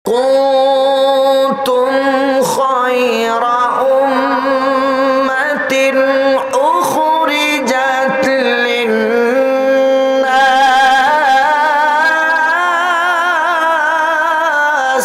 কুনতুম খায়রা উম্মাতিন উখরিজাত লিন-নাস।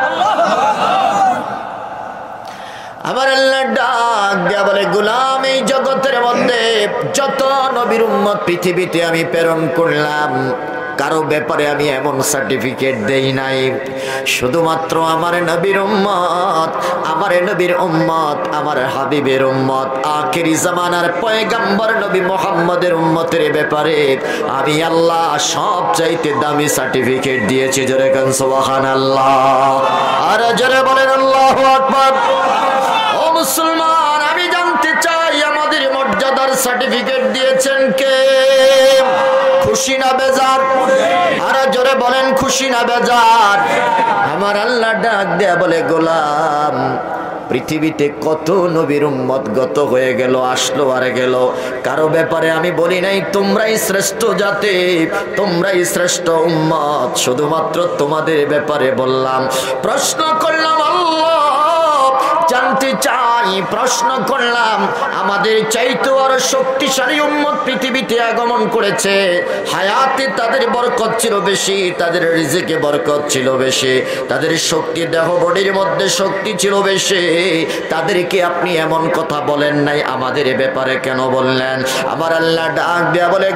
আমার আল্লাহ ডাক দেয়া বলে, গোলাম এই জগতের মধ্যে যত নবীর উম্মত পৃথিবীতে আমি প্রেরণ করলাম, কারো ব্যাপারে আমি এমন সার্টিফিকেট দেই নাই। শুধুমাত্র আমার নবীর উম্মত, আমার নবীর উম্মত, আমার হাবিবের উম্মত, আখিরি জামানার পয়গম্বর নবী মুহাম্মদের উম্মতের ব্যাপারে আমি আল্লাহ সবচাইতে দামি সার্টিফিকেট দিয়েছি। জোরে কান সুবহানাল্লাহ। আর জোরে বলেন আল্লাহু আকবার। ও মুসলমান, আমি জানতে চাই আমাদের মর্যাদার সার্টিফিকেট দিয়েছেন কে? খুশি না বেজার? আর জোরে বলেন খুশি না বেজার? আমার আল্লাহ ডাক দেয়া বলে, গোলাম পৃথিবীতে কত নবীর উম্মত গত হয়ে গেল, আসলো আর গেল, কারো ব্যাপারে আমি বলি নাই তোমরাই শ্রেষ্ঠ জাতি, তোমরাই শ্রেষ্ঠ উম্মত। শুধুমাত্র তোমাদের ব্যাপারে বললাম। প্রশ্ন করলাম আল্লাহ, জানতে চাই, প্রশ্ন করলাম আমাদের চাইতে আরো শক্তিশালী উম্মত পৃথিবীতে আগমন করেছে, হায়াতে তাদের বরকত ছিল বেশি, তাদের রিজিকে বরকত ছিল বেশি, তাদের শক্তি দেহ বডির মধ্যে শক্তি ছিল বেশি, তাদেরকে আপনি এমন কথা বলেন নাই, আমাদের ব্যাপারে কেন বললেন? আমার আল্লাহ ডাক দেয়া বলে,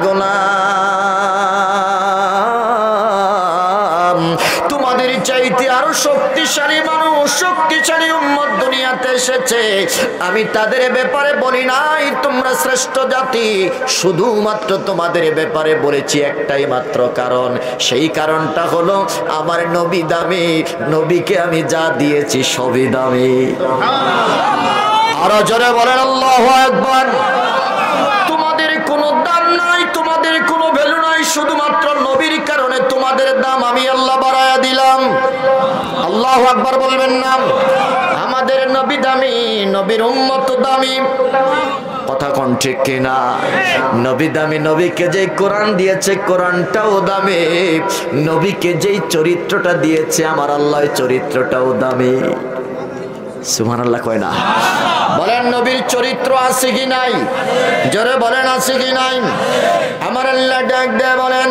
গোলাম তোমাদের চাইতে আরো শক্তিশালী মানুষ, শক্তিশালী উম্মত দুনিয়াতে এসেছে, আমি তাদের ব্যাপারে বলি নাই তোমরা শ্রেষ্ঠ জাতি, শুধুমাত্র তোমাদের ব্যাপারে বলেছি একটাই মাত্র কারণ, সেই কারণটা হলো আমার নবী দামি, নবীকে আমি যা দিয়েছি সবই দামি। আরো জোরে বলেন আল্লাহু আকবার। তোমাদের কোনো দাম নাই, তোমাদের কোনো ভ্যালু নাই, শুধুমাত্র নবীর কারণে তোমাদের দাম আমি আল্লাহ বাড়ায়া দিলাম। আল্লাহু আকবার বলবেন না? আমাদের নবী দামি, নবীর উম্মত দামি। কথা কোন ঠিক কিনা? নবী দামি, নবীকে যে কোরআন দিয়েছে কোরআনটাও দামি, নবীকে যেই চরিত্রটা দিয়েছে আমার আল্লাহ চরিত্রটাও দামি। সুবহানাল্লাহ কয় না? বলেন নবীর চরিত্র আছে কি নাই? জোরে বলেন আছে কি নাই? আমার আল্লাহ ডাক দেয়া বলেন,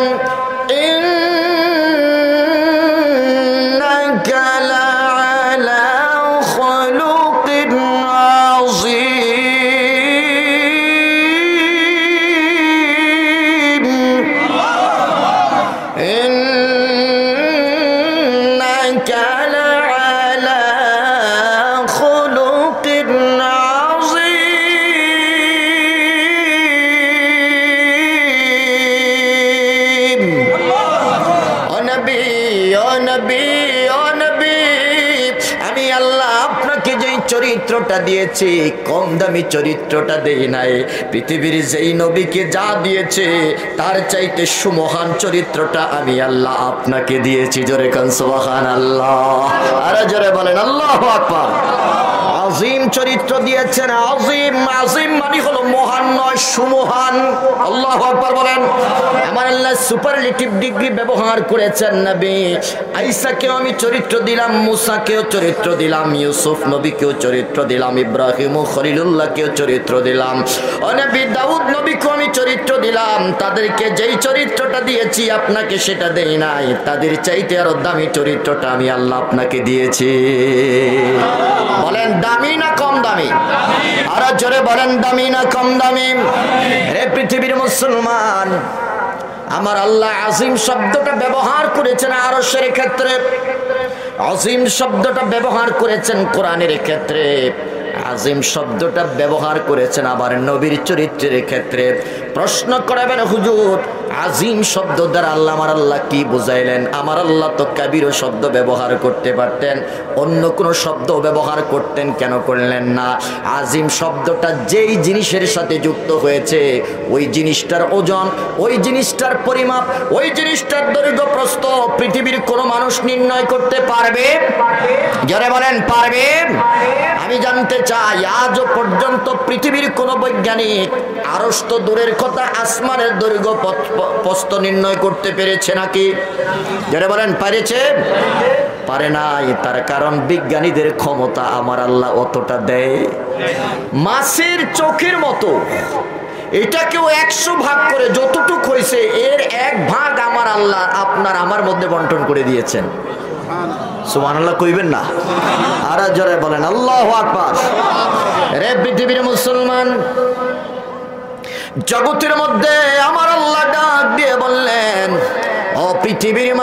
ইন্নাকা লাআলা খুলুকিন আযীম। ইন্নাকা লাআলা খুলুকিন আযীম। ও নবী, ও নবী, ও নবী, আমি আল্লাহ আপনাকে যেই চরিত্রটা দিয়েছি কম দামি চরিত্রটা দেই নাই। পৃথিবীর যেই নবীকে যা দিয়েছে তার চাইতে সুমহান চরিত্রটা আমি আল্লাহ আপনাকে দিয়েছি। জোরে কান সুবহানাল্লাহ। আর জোরে বলেন আল্লাহু আকবার। আজিম চরিত্র দিয়েছেন, আজিম, আজিম মানে হলো মহান নয়, সুমহান। আল্লাহু আকবার বলেন। আমার আল্লাহ সুপারলেটিভ ডিগ্রি ব্যবহার করেছেন। নবী আইসাকেও আমি চরিত্র দিলাম, মুসাকেও চরিত্র দিলাম, ইউসুফ নবীকেও চরিত্র দিলাম, ইব্রাহিম ও খলিলুল্লাহকেও চরিত্র দিলাম, ও নবী দাউদ নবীকেও আমি চরিত্র দিলাম। তাদেরকে যেই চরিত্রটা দিয়েছি আপনাকে সেটা দেই নাই, তাদের চাইতে আরো দামি চরিত্রটা আমি আল্লাহ আপনাকে দিয়েছি। বলেন দামি না কম দামি? আর জোরে বলেন দামি না কম দামি? হে পৃথিবীর মুসলমান, আমার আল্লাহ আজিম শব্দটা ব্যবহার করেছেন আরশের ক্ষেত্রে, আজিম শব্দটা ব্যবহার করেছেন কোরআনের ক্ষেত্রে, আজিম শব্দটা ব্যবহার করেছেন আবার নবীর চরিত্রের ক্ষেত্রে। প্রশ্ন করাবেন হুজুর আজিম শব্দ দ্বারা আল্লাহ আমার আল্লাহ কি বুঝাইলেন? আমার আল্লাহ তো কাবির শব্দ ব্যবহার করতে পারতেন, অন্য কোন শব্দ ব্যবহার করতেন, কেন করলেন না? আজিম শব্দটা যেই জিনিসের সাথে যুক্ত হয়েছে ওই জিনিসটার ওজন, ওই জিনিসটার পরিমাপ, ওই জিনিসটার দৈর্ঘ্য প্রস্থ পৃথিবীর কোনো মানুষ নির্ণয় করতে পারবে? যারা বলেন পারবে? আমি জানতে চাই আজও পর্যন্ত পৃথিবীর কোন বৈজ্ঞানিক, আরশ তো দূরের কথা, আসমানের দৈর্ঘ্য প্রস্থ নির্ণয় করতে পেরেছে নাকি? যারা বলেন পেরেছে? পারে নাই। তার কারণ বিজ্ঞানীদের ক্ষমতা আমার আল্লাহ অতটা দেয়। মাছের চোখের মতো এটাকেও 100 ভাগ করে যতটুক হয়েছে এর 1 ভাগ আমার আল্লাহ আপনার আমার মধ্যে বন্টন করে দিয়েছেন। সুবহানাল্লাহ কইবেন না? আর জোরে বলেন আল্লাহু আকবার। রে পৃথিবীর মুসলমান, জগতের মধ্যে আমার আল্লাহ ডাক দিয়ে বললেন, ও পৃথিবীর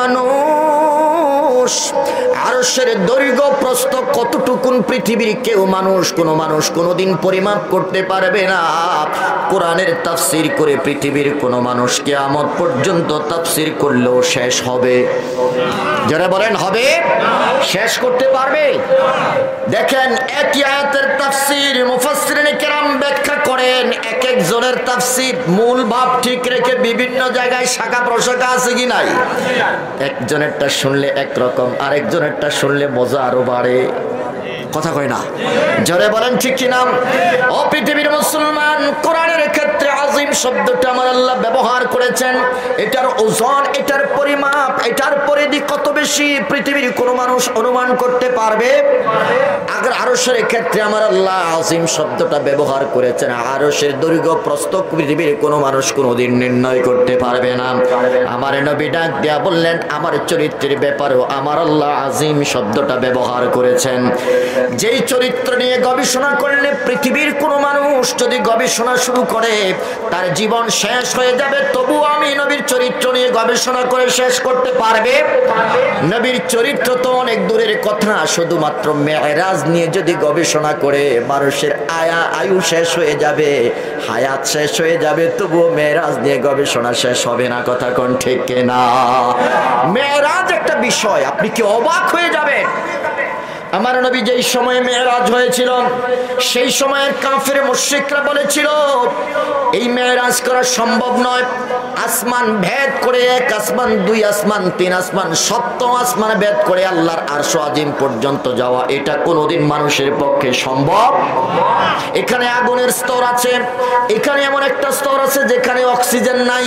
মানুষ, আরশের দৈর্ঘ্য প্রস্থ কতটুকুন পৃথিবীর কোনো মানুষ কোনোদিন পরিমাপ করতে পারবে না। কোরআনের তাফসীর করে পৃথিবীর কোনো মানুষ কিয়ামত পর্যন্ত তাফসীর করলেও শেষ হবে। যারা বলেন হবে, শেষ করতে পারবে? দেখেন একই আয়াতের তাফসীর মুফাসসিরিনে কেরাম ব্যাখ্যা করেন, এক একজনের তাফসীর মূল ভাব ঠিক রেখে বিভিন্ন জায়গায় শাখা প্রশাখা আছে কি নাই? একজনেরটা শুনলে একরকম, আরেকজনেরটা শুনলে মজা আরো বাড়ে। কথা কয় না? জোরে বলেন ঠিক কিনা? ও পৃথিবীর মুসলমান, কোরআনের ক্ষেত্রে আজিম শব্দটা আমার আল্লাহ ব্যবহার করেছেন। এটার ওজন, এটার পরিমাপ, এটার পরিধি কত বেশি পৃথিবীর কোনো মানুষ অনুমান করতে পারবে? আগে আরশের ক্ষেত্রে আমার আল্লাহ আজিম শব্দটা ব্যবহার করেছেন। আরশের দৈর্ঘ্য প্রস্থ পৃথিবীর কোনো মানুষ কোনোদিন নির্ণয় করতে পারবে না। আমার নবী ডাক দিয়া বললেন, আমার চরিত্রের ব্যাপারেও আমার আল্লাহ আজিম শব্দটা ব্যবহার করেছেন। যেই চরিত্র নিয়ে গবেষণা করলে পৃথিবীর কোনো মানুষ যদি গবেষণা শুরু করে তার জীবন শেষ হয়ে যাবে, তবু আমি নবীর চরিত্র নিয়ে গবেষণা করে শেষ করতে পারবে? নবীর চরিত্র তো অনেক দূরের কথা, শুধুমাত্র মেরাজ নিয়ে যদি গবেষণা করে মানুষের আয়ু শেষ হয়ে যাবে, হায়াত শেষ হয়ে যাবে, তবুও মেরাজ নিয়ে গবেষণা শেষ হবে না। কথা কোন ঠিক না? মেরাজ একটা বিষয়, আপনি কি অবাক হয়ে যাবেন। আমার নবী যেই সময়ে মেরাজ হয়েছিল সেই সময়ের কাফের মুশরিকরা বলেছিল এই মেরাজ করা সম্ভব নয়। আসমান ভেদ করে 1 আসমান, 2 আসমান, 3 আসমান, 7ম আসমান ভেদ করে আল্লাহর আরশ আজিম পর্যন্ত যাওয়া, এটা কোনোদিন মানুষের পক্ষে সম্ভব। এখানে আগুনের স্তর আছে, এখানে এমন একটা স্তর আছে যেখানে অক্সিজেন নাই।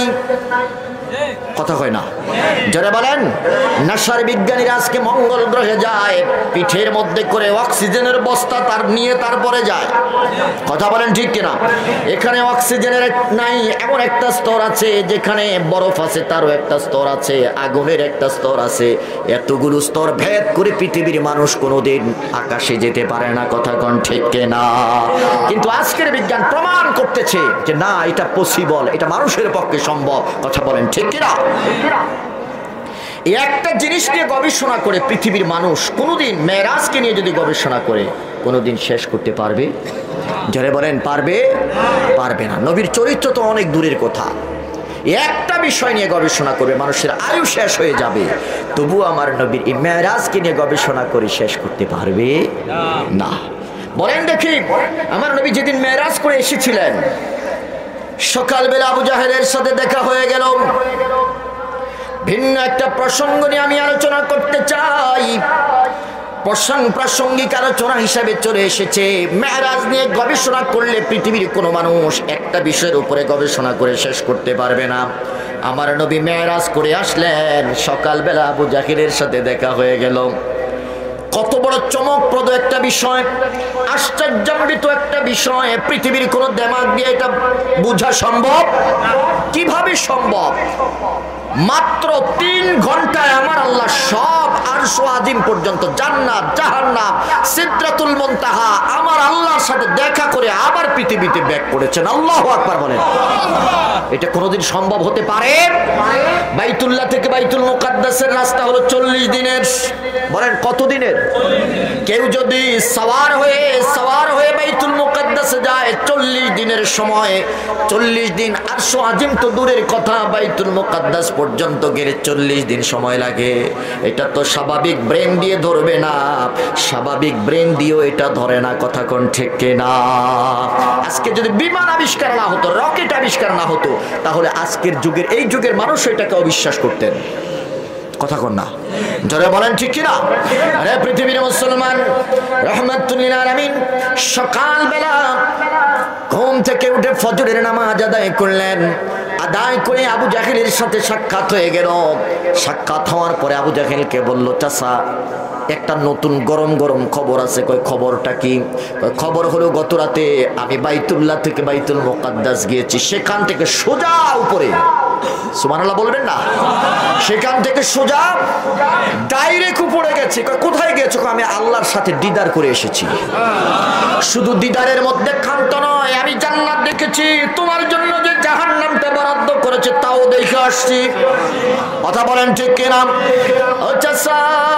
কথা কয় না? যারা বলেন নাসার বিজ্ঞানীরা আজকে মঙ্গল গ্রহে যায়, পিঠের মধ্যে করে অক্সিজেনের বস্তা তার নিয়ে তারপরে যায়। কথা বলেন ঠিক কিনা? এখানে অক্সিজেনের নাই, এমন একটা স্তর আছে যেখানে বরফ আছে, তারও একটা স্তর আছে, আগুনের একটা স্তর আছে। এতগুলো স্তর ভেদ করে পৃথিবীর মানুষ কোনোদিন আকাশে যেতে পারে না। কথা কোন ঠিক কিনা? কিন্তু আজকের বিজ্ঞান প্রমাণ করতেছে যে না, এটা পসিবল, এটা মানুষের পক্ষে সম্ভব। কথা বলেন ঠিক কিনা? একটা জিনিস নিয়ে গবেষণা করে পৃথিবীর মানুষ কোনোদিন, মেরাজকে নিয়ে যদি গবেষণা করে, কোনোদিন শেষ করতে পারবে? যারা বলেন পারবে? পারবে না। নবীর চরিত্র তো অনেক দূরের কথা, একটা বিষয় নিয়ে গবেষণা করবে মানুষের আয়ু শেষ হয়ে যাবে, তবু আমার নবীর এই মেরাজকে নিয়ে গবেষণা করে শেষ করতে পারবে না। বলেন দেখি, আমার নবী যেদিন মেরাজ করে এসেছিলেন, সকালবেলা আবু জাহেলের সাথে দেখা হয়ে গেল। ভিন্ন একটা প্রসঙ্গ নিয়ে আমি আলোচনা করতে চাই। প্রাসঙ্গিক আলোচনা হিসাবে চলে এসেছে, মেরাজ নিয়ে গবেষণা করলে পৃথিবীর কোনো মানুষ একটা বিষয়ের উপরে গবেষণা করে শেষ করতে পারবে না। আমার নবী মেরাজ করে আসলেন, সকালবেলা আবু জাহেলের সাথে দেখা হয়ে গেল। কত বড় চমকপ্রদ একটা বিষয়, আশ্চর্যান্বিত একটা বিষয়। পৃথিবীর কোনো দিমাগ দিয়ে এটা বোঝা সম্ভব? কিভাবে সম্ভব? মাত্র 3 ঘন্টায় আমার আল্লাহ সব আরশ আজিম পর্যন্ত, জান্নাত, জাহান্নাম, সিদরাতুল মুনতাহা আমার আল্লাহর সাথে দেখা করে আবার পৃথিবীতে ব্যাক করেছেন। আল্লাহু আকবার বলেন। এটা কোনোদিন সম্ভব হতে পারে? বাইতুল্লাহ থেকে বাইতুল মুকাদ্দাসের রাস্তা হলো 40 দিনের। বলেন কত দিনের? কেউ যদি সওয়ার হয়ে বাইতুল মুকাদ্দাসে যায় 40 দিনের সময়, 40 দিন। আরশ আজিম তো দূরের কথা, বাইতুল মুকাদ্দাস পর্যন্ত গেলে 40 দিন সময় লাগে। এটা তো স্বাভাবিক ব্রেন দিয়ে ধরবে না, স্বাভাবিক ব্রেন দিয়েও এটা ধরে না। কথা কোন ঠিক না? আজকে যদি বিমান আবিষ্কার না হতো, রকেট আবিষ্কার না হতো, তাহলে আজকের যুগের, এই যুগের মানুষ এটাকে অবিশ্বাস করতেন। কথা কোন না? যারা বলেন ঠিক কিনা? আরে পৃথিবীর মুসলমান, রাহমাতুল লিল আলামিন সকালবেলা ঘুম থেকে উঠে ফজরের নামাজ আদায় করলেন। আদায় করে আবু জাহেলের সাথে সাক্ষাৎ হয়ে গেল। সাক্ষাৎ হওয়ার পরে আবু জাহেলকে বলল, চাচা একটা নতুন গরম গরম খবর আছে। কয় খবরটা কি? খবর হলো গত রাতে আমি বাইতুল্লাহ থেকে বাইতুল মুকাদ্দাস গিয়েছি, সেখান থেকে সোজা উপরে, সুবহানাল্লাহ বলবেন না, সেখান থেকে সোজা ডাইরেক্ট উপরে গেছি। কোথায় গেছো? আমি আল্লাহর সাথে দিদার করে এসেছি। শুধু দিদারের মধ্যে ক্ষান্ত নয়, আমি জান্নাত দেখেছি, তোমার জন্য যে জাহান্নামটা বরাদ্দ করেছে তাও দেখে আসছি। কথা বলেন ঠিক কিনা? আচ্ছা,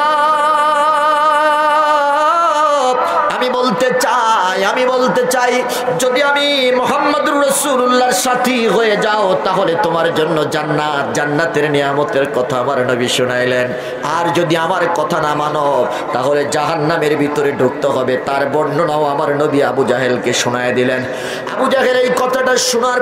আমি বলতে চাই যদি আমি মুহাম্মদুর রাসূলুল্লাহর সাথী হয়ে যাও তাহলে তোমার জন্য জান্নাত, জান্নাতের নিয়ামতের কথা আমার নবী শোনাইলেন। আর যদি আমার কথা না মানো তাহলে জাহান্নামের ভিতরে ঢুকতে হবে, তার বর্ণনাও আমার নবী আবু জাহেলকে শোনায় দিলেন। আবু জাহেল এই কথাটা শোনার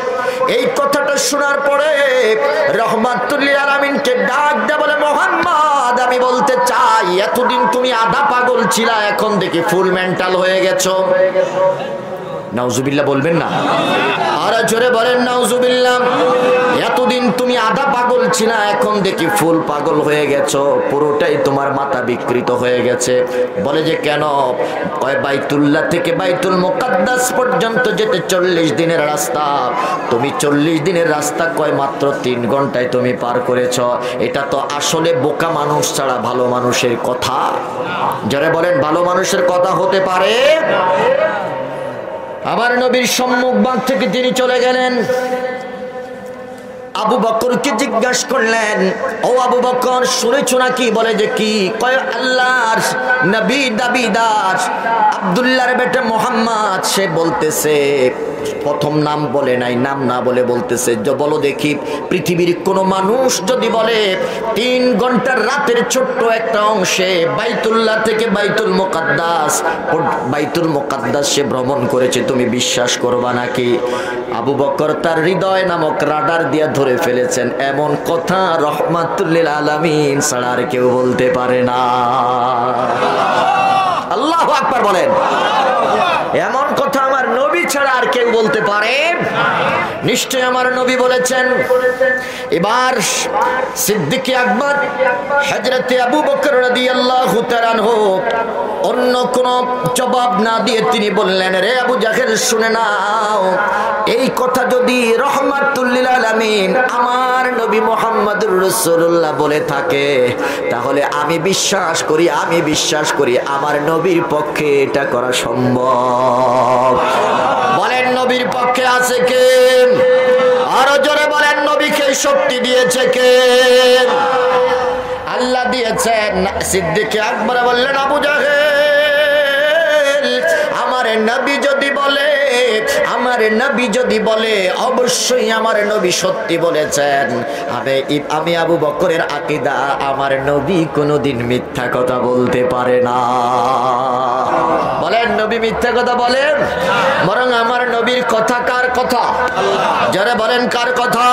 পরে রাহমাতুল লিল আলামিনকে ডাক দিয়ে বলে, মুহাম্মদ আমি বলতে চাই এতদিন তুমি আধা পাগল ছিলা, এখন দেখি ফুল মেন্টাল হয়ে গেছো। নাউজুবিল্লাহ বলবেন না? আর জোরে বলেন নাউজুবিল্লাহ। এতদিন তুমি আধা পাগল ছিলা, এখন দেখি ফুল পাগল হয়ে গেছো, পুরোটাই তোমার মাথা বিকৃত হয়ে গেছে। বলে যে কেন? কয় বাইতুল্লাহ থেকে বাইতুল মুকাদ্দাস পর্যন্ত যেতে 40 দিনের রাস্তা, তুমি 40 দিনের রাস্তা কয় মাত্র 3 ঘন্টায় তুমি পার করেছ। এটা তো আসলে বোকা মানুষ ছাড়া ভালো মানুষের কথা। যারা বলেন ভালো মানুষের কথা হতে পারে? আমার নবীর সম্মুখভাগ থেকে তিনি চলে গেলেন। আবু বকরকে জিজ্ঞাসা করলেন, ও আবু বকর শুনেছো নাকি? বলে যে কি? কয় আল্লাহর নবী দাবিদার আব্দুল্লাহর বেটা মুহাম্মদ, সে বলতেছে, প্রথম নাম বলে নাই, নাম না বলে বলতেছে, বলো দেখি পৃথিবীর কোন মানুষ যদি বলে 3 ঘন্টার রাতের ছোট্ট একটা অংশে বাইতুল্লাহ থেকে বাইতুল মুকাদ্দাস সে ভ্রমণ করেছে, তুমি বিশ্বাস করবা নাকি? আবু বকর তার হৃদয় নামক রাডার দিয়ে ধরে ফেলেছেন, এমন কথা রাহমাতুল লিল আলামিন ছাড়া আর কেউ বলতে পারে না। আল্লাহু আকবার বলেন। এমন কথা আমার নবী ছাড়া আর কেউ বলতে পারে? নিশ্চয় আমার নবী বলেছেন। এবার সিদ্দিক আকবর হযরত আবু বকর রাদিয়াল্লাহু তাআলা আনহু অন্য কোন জবাব না দিয়ে তিনি বললেন, রে আবু জাহেল শুনে নাও, এই কথা যদি রাহমাতুল লিল আলামিন আমার নবী মুহাম্মদুর রাসূলুল্লাহ বলে থাকে তাহলে আমি বিশ্বাস করি আমার নবীর পক্ষে এটা করা সম্ভব। বলেন নবীর পক্ষে আছে কে? আরো জোরে বলেন নবীকে শক্তি দিয়েছে কে? আল্লাহ দিয়েছেন। সিদ্দিক আকবর বললেন, আবু জাহেল আমার নবী যদি বলে অবশ্যই আমার নবী সত্যি বলেছেন। আমি আবু বকরের আকীদা, আমার নবী কোনোদিন মিথ্যা কথা বলতে পারে না। বলেন নবী মিথ্যা কথা বলেন? বরং আমার নবীর কথা কার কথা? যারা বলেন কার কথা?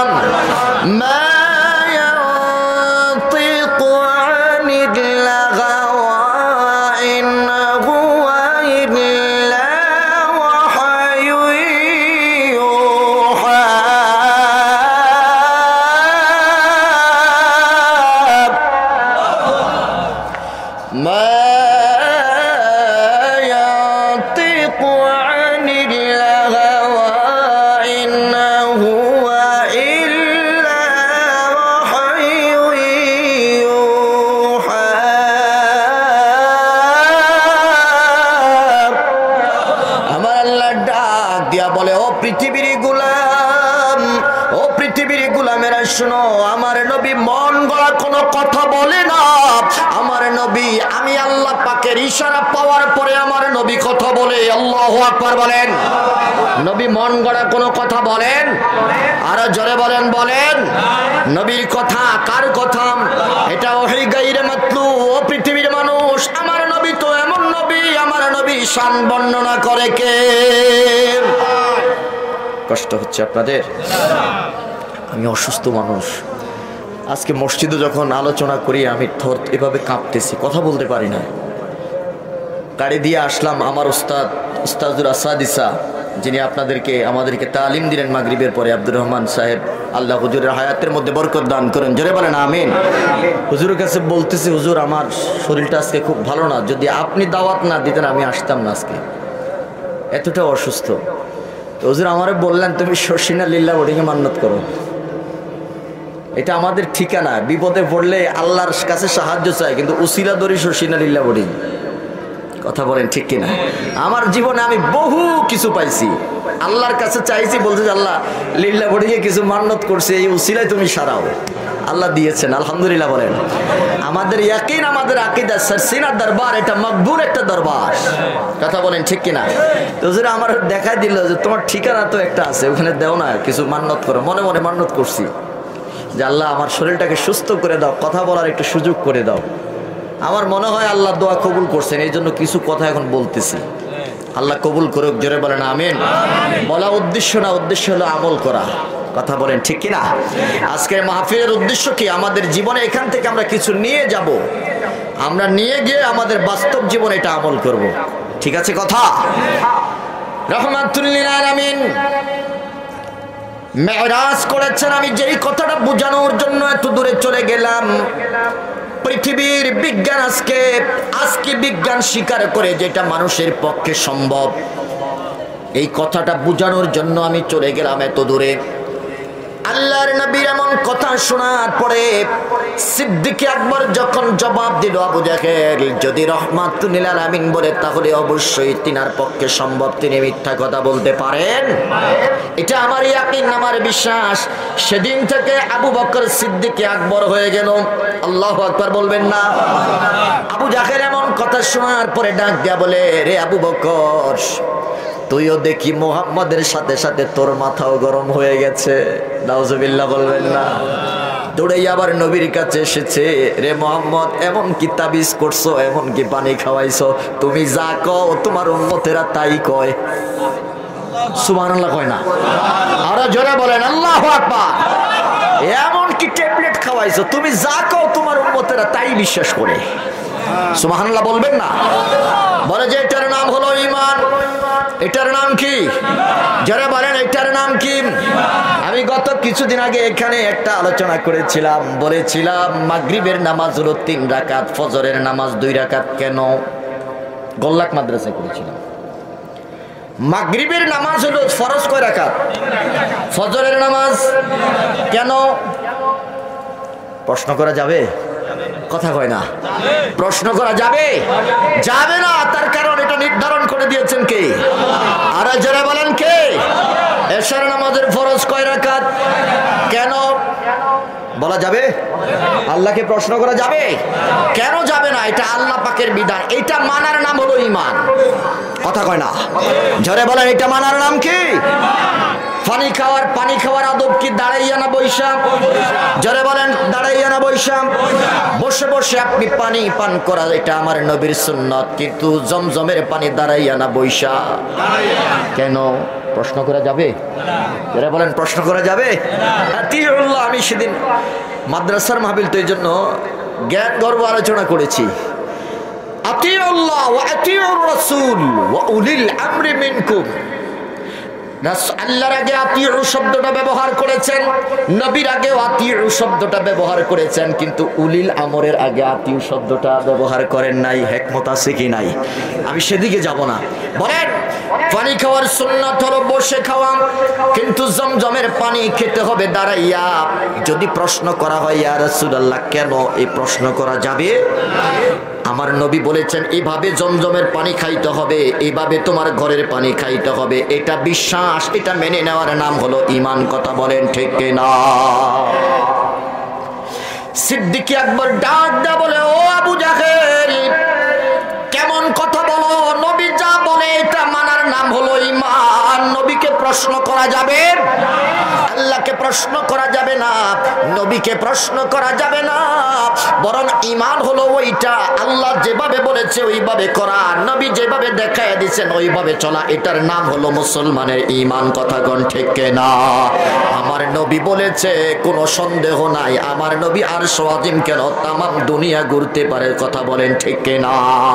শুনো, আমার নবী মন গড়া কোনো কথা বলে না। আমার নবী, আমি আল্লাহ পাকের ইশারা পাওয়ার পরে আমার নবী কথা বলে। আল্লাহু আকবার বলেন। নবী মন গড়া কোনো কথা বলেন? আরো জোরে বলেন। নবীর কথা কার কথা? এটা ওহী গায়রে মাতলু। ও পৃথিবীর মানুষ, আমার নবী তো এমন নবী, আমার নবীর শান বর্ণনা করে কে? কষ্ট হচ্ছে আপনাদের? আমি অসুস্থ মানুষ। আজকে মসজিদে যখন আলোচনা করি আমি এভাবে কাঁপতেছি, কথা বলতে পারি না। গাড়ি দিয়ে আসলাম, আমার উস্তাদুর আসাদিসা যিনি আমাদেরকে তালিম দিলেন মাগরিবের পরে, আব্দুর রহমান সাহেব আল্লাহ হুজুরের হায়াতের মধ্যে বরকত দান করেন, জোরে বলেন আমিন। হুজুরের কাছে বলতেছি, হুজুর আমার শরীরটা আজকে খুব ভালো না, যদি আপনি দাওয়াত না দিতেন আমি আসতাম না, আজকে এতটা অসুস্থ। তো হুজুর আমারে বললেন তুমি শর্ষিনা লিল্লাহ বোর্ডিংয়ে মান্নত করো, এটা আমাদের ঠিকানা, বিপদে পড়লে আল্লাহর কাছে সাহায্য চাই, কিন্তু উসিলা দরি শর্ষিনা লিল্লাহ বোর্ডিং। কথা বলেন ঠিক কিনা? আমার জীবনে আমি বহু কিছু পাইছি, আল্লাহর কাছে চাইছি, বলছে আল্লাহ লিল্লাহ বোর্ডিংয়ে কিছু মান্নত করছে, এই উসিলায় তুমি সারাও, আল্লাহ দিয়েছেন আলহামদুলিল্লাহ বলেন। আমাদের ইয়াকিন, আমাদের আকীদা সরসিনার দরবার এটা মকবুল একটা দরবার। কথা বলেন ঠিক কিনা? তো হুজুর আমার দেখাই দিল যে তোমার ঠিকানা তো একটা আছে, ওখানে দেও না, কিছু মান্নত করো। মনে মনে মান্নত করছি যে আল্লাহ আমার শরীরটাকে সুস্থ করে দাও, কথা বলার একটু সুযোগ করে দাও। আমার মনে হয় আল্লাহ দোয়া কবুল করছেন, এই জন্য কিছু কথা এখন বলতেছি, আল্লাহ কবুল করুক, জোরে বলেন আমিন। বলা উদ্দেশ্য না, উদ্দেশ্য হলো আমল করা। কথা বলেন ঠিক কিনা? আজকের মাহফিলের উদ্দেশ্য কি? আমাদের জীবনে এখান থেকে আমরা কিছু নিয়ে যাব, আমরা নিয়ে গিয়ে আমাদের বাস্তব জীবনে এটা আমল করব। ঠিক আছে কথা? রাহমাতুল লিল আলামিন মেরাজ করেছেন। আমি যেই কথাটা বোঝানোর জন্য এত দূরে চলে গেলাম, পৃথিবীর বিজ্ঞান আজকে বিজ্ঞান স্বীকার করে যেটা মানুষের পক্ষে সম্ভব, এই কথাটা বোঝানোর জন্য আমি চলে গেলাম এত দূরে। আল্লাহর নবীর এমন কথা শোনার পরে সিদ্দিক আকবর যখন জবাব দিল, আবু জাহেল যদি রহমাতুল লিল আলামিন বলে তাহলে অবশ্যই তিনার পক্ষে সম্ভব, তিনি মিথ্যা কথা বলতে পারেন, এটা আমার ইয়াকিন, আমার বিশ্বাস। সেদিন থেকে আবু বকর সিদ্দিক আকবর হয়ে গেল। আল্লাহু আকবার বলবেন না? আবু জাহেল এমন কথা শোনার পরে ডাক দিয়া বলে, রে আবু বকর, তুইও দেখি মুহাম্মাদের সাথে সাথে তোর মাথাও গরম হয়ে গেছে। নাউজুবিল্লাহ বলবেন না? দৌড়াই আবার নবীর কাছে এসেছে, রে মুহাম্মদ এমন কি তাবিজ করছো, এমন কি পানি খাওয়াইছো, তুমি যা কও তোমার উম্মতেরা তাই কয়। সুবহানাল্লাহ কয় না? আরো জোরে বলেন আল্লাহু আকবার। এমন কি ট্যাবলেট খাওয়াইছো, তুমি যা কও তোমার উম্মতেরা তাই বিশ্বাস করে। সুবহানাল্লাহ বলবেন না? বলে যে এটার নাম হলো ঈমান। এটার নাম কি? যারা বলেন এটার নাম কি? আমি গত কিছুদিন আগে এখানে একটা আলোচনা করেছিলাম, বলেছিলাম মাগরিবের নামাজ হলো 3 রাকাত, ফজরের নামাজ 2 রাকাত। কেন? গোল্লাক মাদ্রাসায় করেছিলাম। মাগরিবের নামাজ হলো ফরজ কয় রাকাত? ফজরের নামাজ কেন? প্রশ্ন করা যাবে? কথা কয় না? প্রশ্ন করা যাবে? যাবে না। তার কারণ এটা নির্ধারণ করে দিয়েছেন কে? আর যারা বলেন কে? এশার নামাজের ফরজ কয় রাকাত? কেন বলা যাবে? আল্লাহকে প্রশ্ন করা যাবে? কেন যাবে না? এটা আল্লাহ পাকের বিধান, এটা মানার নাম হলো ঈমান। কথা কয় না? জোরে বলেন এটা মানার নাম কি? পানি খাওয়ার আদব কি দাঁড়াইয়া না বৈশা? জোরে বলেন দাঁড়াইয়া না বৈশা? বসে বসে আপনি পানি পান করা এটা আমার নবীর সুন্নাত, কিন্তু জমজমের পানি দাঁড়াইয়া না বৈশা। কেন? প্রশ্ন করা যাবে? যারা বলেন প্রশ্ন করা যাবে? আতিউল্লাহ। আমি সেদিন মাদ্রাসার মাহফিল, তো এই জন্য জ্ঞান গর্ব আলোচনা করেছি। আতিউল্লাহ ওয়া আতিউর রাসূল ওয়া উলিল আমরি মিনকুম। আল্লাহর আগে আতিউ শব্দটা ব্যবহার করেছেন, নবীর আগেও আতিউ শব্দটা ব্যবহার করেছেন, কিন্তু উলিল আমরের আগে আতিউ শব্দটা ব্যবহার করেন নাই। হিকমত আছে কি নাই? আমি সেদিকে যাব না। বলেন পানি খাওয়ার সুন্নাত হলো বসে খাওয়া, কিন্তু জমজমের পানি খেতে হবে দাঁড়াইয়া। যদি প্রশ্ন করা হয় ইয়া রাসূলুল্লাহ কেন, এই প্রশ্ন করা যাবে? আমার নবী বলেছেন এইভাবে জমজমের পানি খাইতে হবে, এইভাবে তোমার ঘরের পানি খাইতে হবে। এটা বিশ্বাস, এটা মেনে নেওয়ার নাম হলো ঈমান। কথা বলেন ঠিক কিনা? সিদ্দিক আকবর ডাক দেয়া বলে, ও আবু জাহেল কেমন কথা বলো? নবী যা বলে এটা মানার নাম হলো ঈমান। নবীকে প্রশ্ন করা যাবে? আল্লাহকে প্রশ্ন করা যাবে না, নবীকে প্রশ্ন করা যাবে না। বরং ঈমান হলো ওইটা আল্লাহ যেভাবে বলেছে ওইভাবে করা, নবী যেভাবে দেখায় দিয়েছেন ওইভাবে চলা, এটার নাম হলো মুসলমানের ঈমান। কথা কোন ঠিক না? আমার নবী বলেছে কোনো সন্দেহ নাই, আমার নবী আরশ আজিম কেন তামাম দুনিয়া ঘুরতে পারে। কথা বলেন ঠিক না?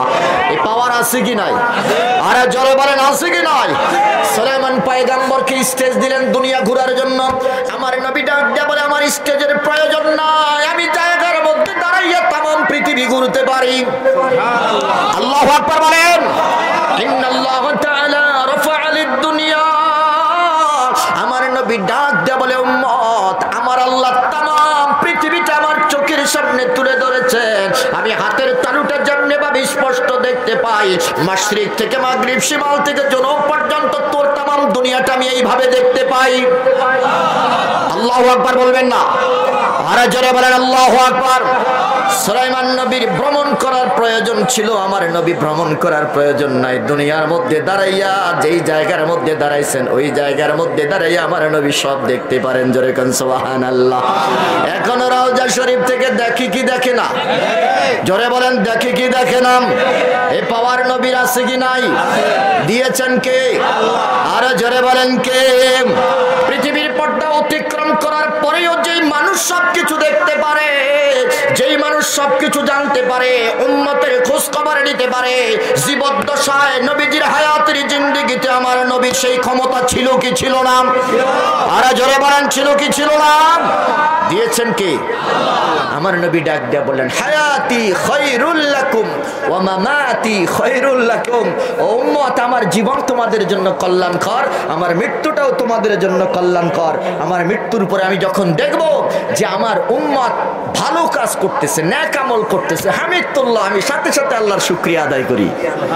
এই পাওয়ার আছে কি নাই? আরে জোরে বলেন আছে কি নাই? সুলাইমান পয়গম্বরকে স্টেজ দিলেন দুনিয়া ঘোরার জন্য। আমার নবী ডাক দিয়ে বলে আমার স্টেজের প্রয়োজন নাই, আমি জায়গার মধ্যে দাঁড়াইয়া তামাম পৃথিবী ঘুরতে পারি। আল্লাহু আকবার বলেন। ইন্নাল্লাহ তাআলা রাফা'a লিদ-দুনিয়া। আমার নবী ডাক দিয়ে বলে উম্মত আমার আল্লাহ তামাম পৃথিবীটা আমার চোখের সামনে তুলে ধরেছেন। আমি হাতের তালুটা যেমনি ভাবে স্পষ্ট দেখতে পাই, মাশরিক থেকে মাগরিব, শিমাল থেকে জনব পর্যন্ত তোর তামাম দুনিয়াটা আমি এইভাবে দেখতে পাই। আল্লাহু আকবার বলবেন না? আরে জোরে বলেন আল্লাহু আকবার। সুলাইমান নবীর ভ্রমণ করার প্রয়োজন ছিল, আমার নবী ভ্রমণ করার প্রয়োজন নাই। দুনিয়ার মধ্যে দাঁড়াইয়া যেই জায়গার মধ্যে দাঁড়াইছেন ওই জায়গার মধ্যে দাঁড়াইয়া আমার নবী সব দেখতে পারেন। জোরে কোন সুবহানাল্লাহ। এখন রওজা শরীফ থেকে দেখি কি দেখে না? জোরে বলেন দেখি কি দেখে না? এই পাওয়ার নবীর আছে কি নাই? দিয়েছেন কে? আরে জোরে বলেন কে? পৃথিবীর পর্দা অতিক্রম করার পরেও যেই মানুষ সবকিছু দেখতে পারে, যেই মানুষ সবকিছু জানতে পারে, উম্মতের খোঁজ খবর নিতে পারে, জীবদ্দশায় নবীজির হায়াতের জিন্দেগিতে আমার নবীর সেই ক্ষমতা ছিল কি ছিল না? আরে জোরে বলেন ছিল কি ছিল না? দিয়েছেন কে? আমার নবী ডাক দিয়া বললেন হায়াতি খায়রুল লাকুম ওয়া মামাতি খায়রুল লাকুম। ও উম্মত আমার জীবন তোমাদের জন্য কল্যাণকর, আমার মৃত্যুটাও তোমাদের জন্য কল্যাণকর। আমার মৃত্যুর পরে আমি যখন দেখব যে আমার উম্মত ভালো কাজ করতেছে, নেক আমল করতেছে, হামিদুল্লাহ, আমি সাথে সাথে আল্লাহর শুকরিয়া আদায় করি।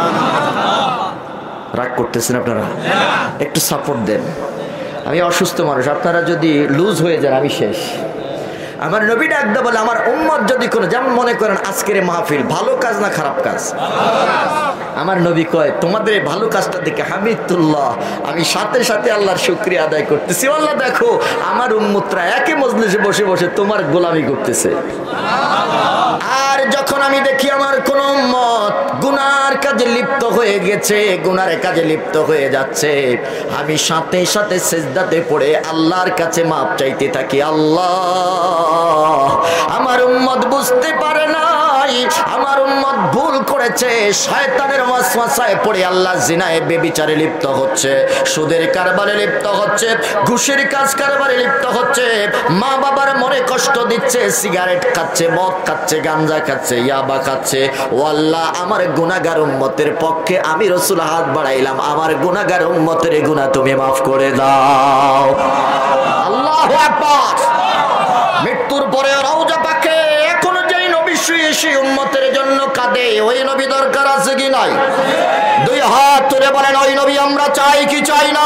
রাগ করতেছেন আপনারা? একটু সাপোর্ট দেন। আমি অসুস্থ মানুষ, আপনারা যদি লুজ হয়ে যান আমি শেষ। আমার নবী ডাক দা বলে আমার উম্মত যদি কোনো, যেমন মনে করেন আজকের মাহফিল ভালো কাজ না খারাপ কাজ, আমার নবী কয় তোমাদের এই ভালো কাজটা দেখে হামিদুল্লাহ, আমি সাথে সাথে আল্লাহর শুকরিয়া আদায় করতেছি। আল্লাহ দেখো আমার উম্মতরা একই মজলিসে বসে বসে তোমার গোলামি করতেছে। আর যখন আমি দেখি আমার কোন উম্মত গুনার কাজে লিপ্ত হয়ে গেছে, গুনার কাজে লিপ্ত হয়ে যাচ্ছে, আমি সাথে সাথে সিজদাতে পড়ে আল্লাহর কাছে মাপ চাইতে থাকি। আল্লাহ আমার উম্মত বুঝতে পারে নাই, আমার উম্মত ভুল করেছে, শয়তানের ওয়াসওয়াসায় পড়ে আল্লাহ জিনায় বেবিচারে লিপ্ত হচ্ছে, সুদের কারবারে লিপ্ত হচ্ছে, ঘুষের কাজ কারবারে লিপ্ত হচ্ছে, মা বাবার মনে কষ্ট দিচ্ছে, সিগারেট খাচ্ছে, মদ খাচ্ছে, গাঞ্জা খাচ্ছে, ইয়াবা খাচ্ছে। ও আল্লাহ আমার গুনাহগার উম্মতের পক্ষে আমি রাসূল হাত বাড়াইলাম, আমার গুনাহগার উম্মতের গুনাহ তুমি মাফ করে দাও। আল্লাহু আকবার। মৃত্যুর পরে রওজা পাকে এখনো যেই নবী শুয়ে সেই উম্মতের জন্য কাঁদে, ওই নবী দরকার আছে কি নাই? দুই হাত তুলে বলেন ওই নবী আমরা চাই কি চাই না?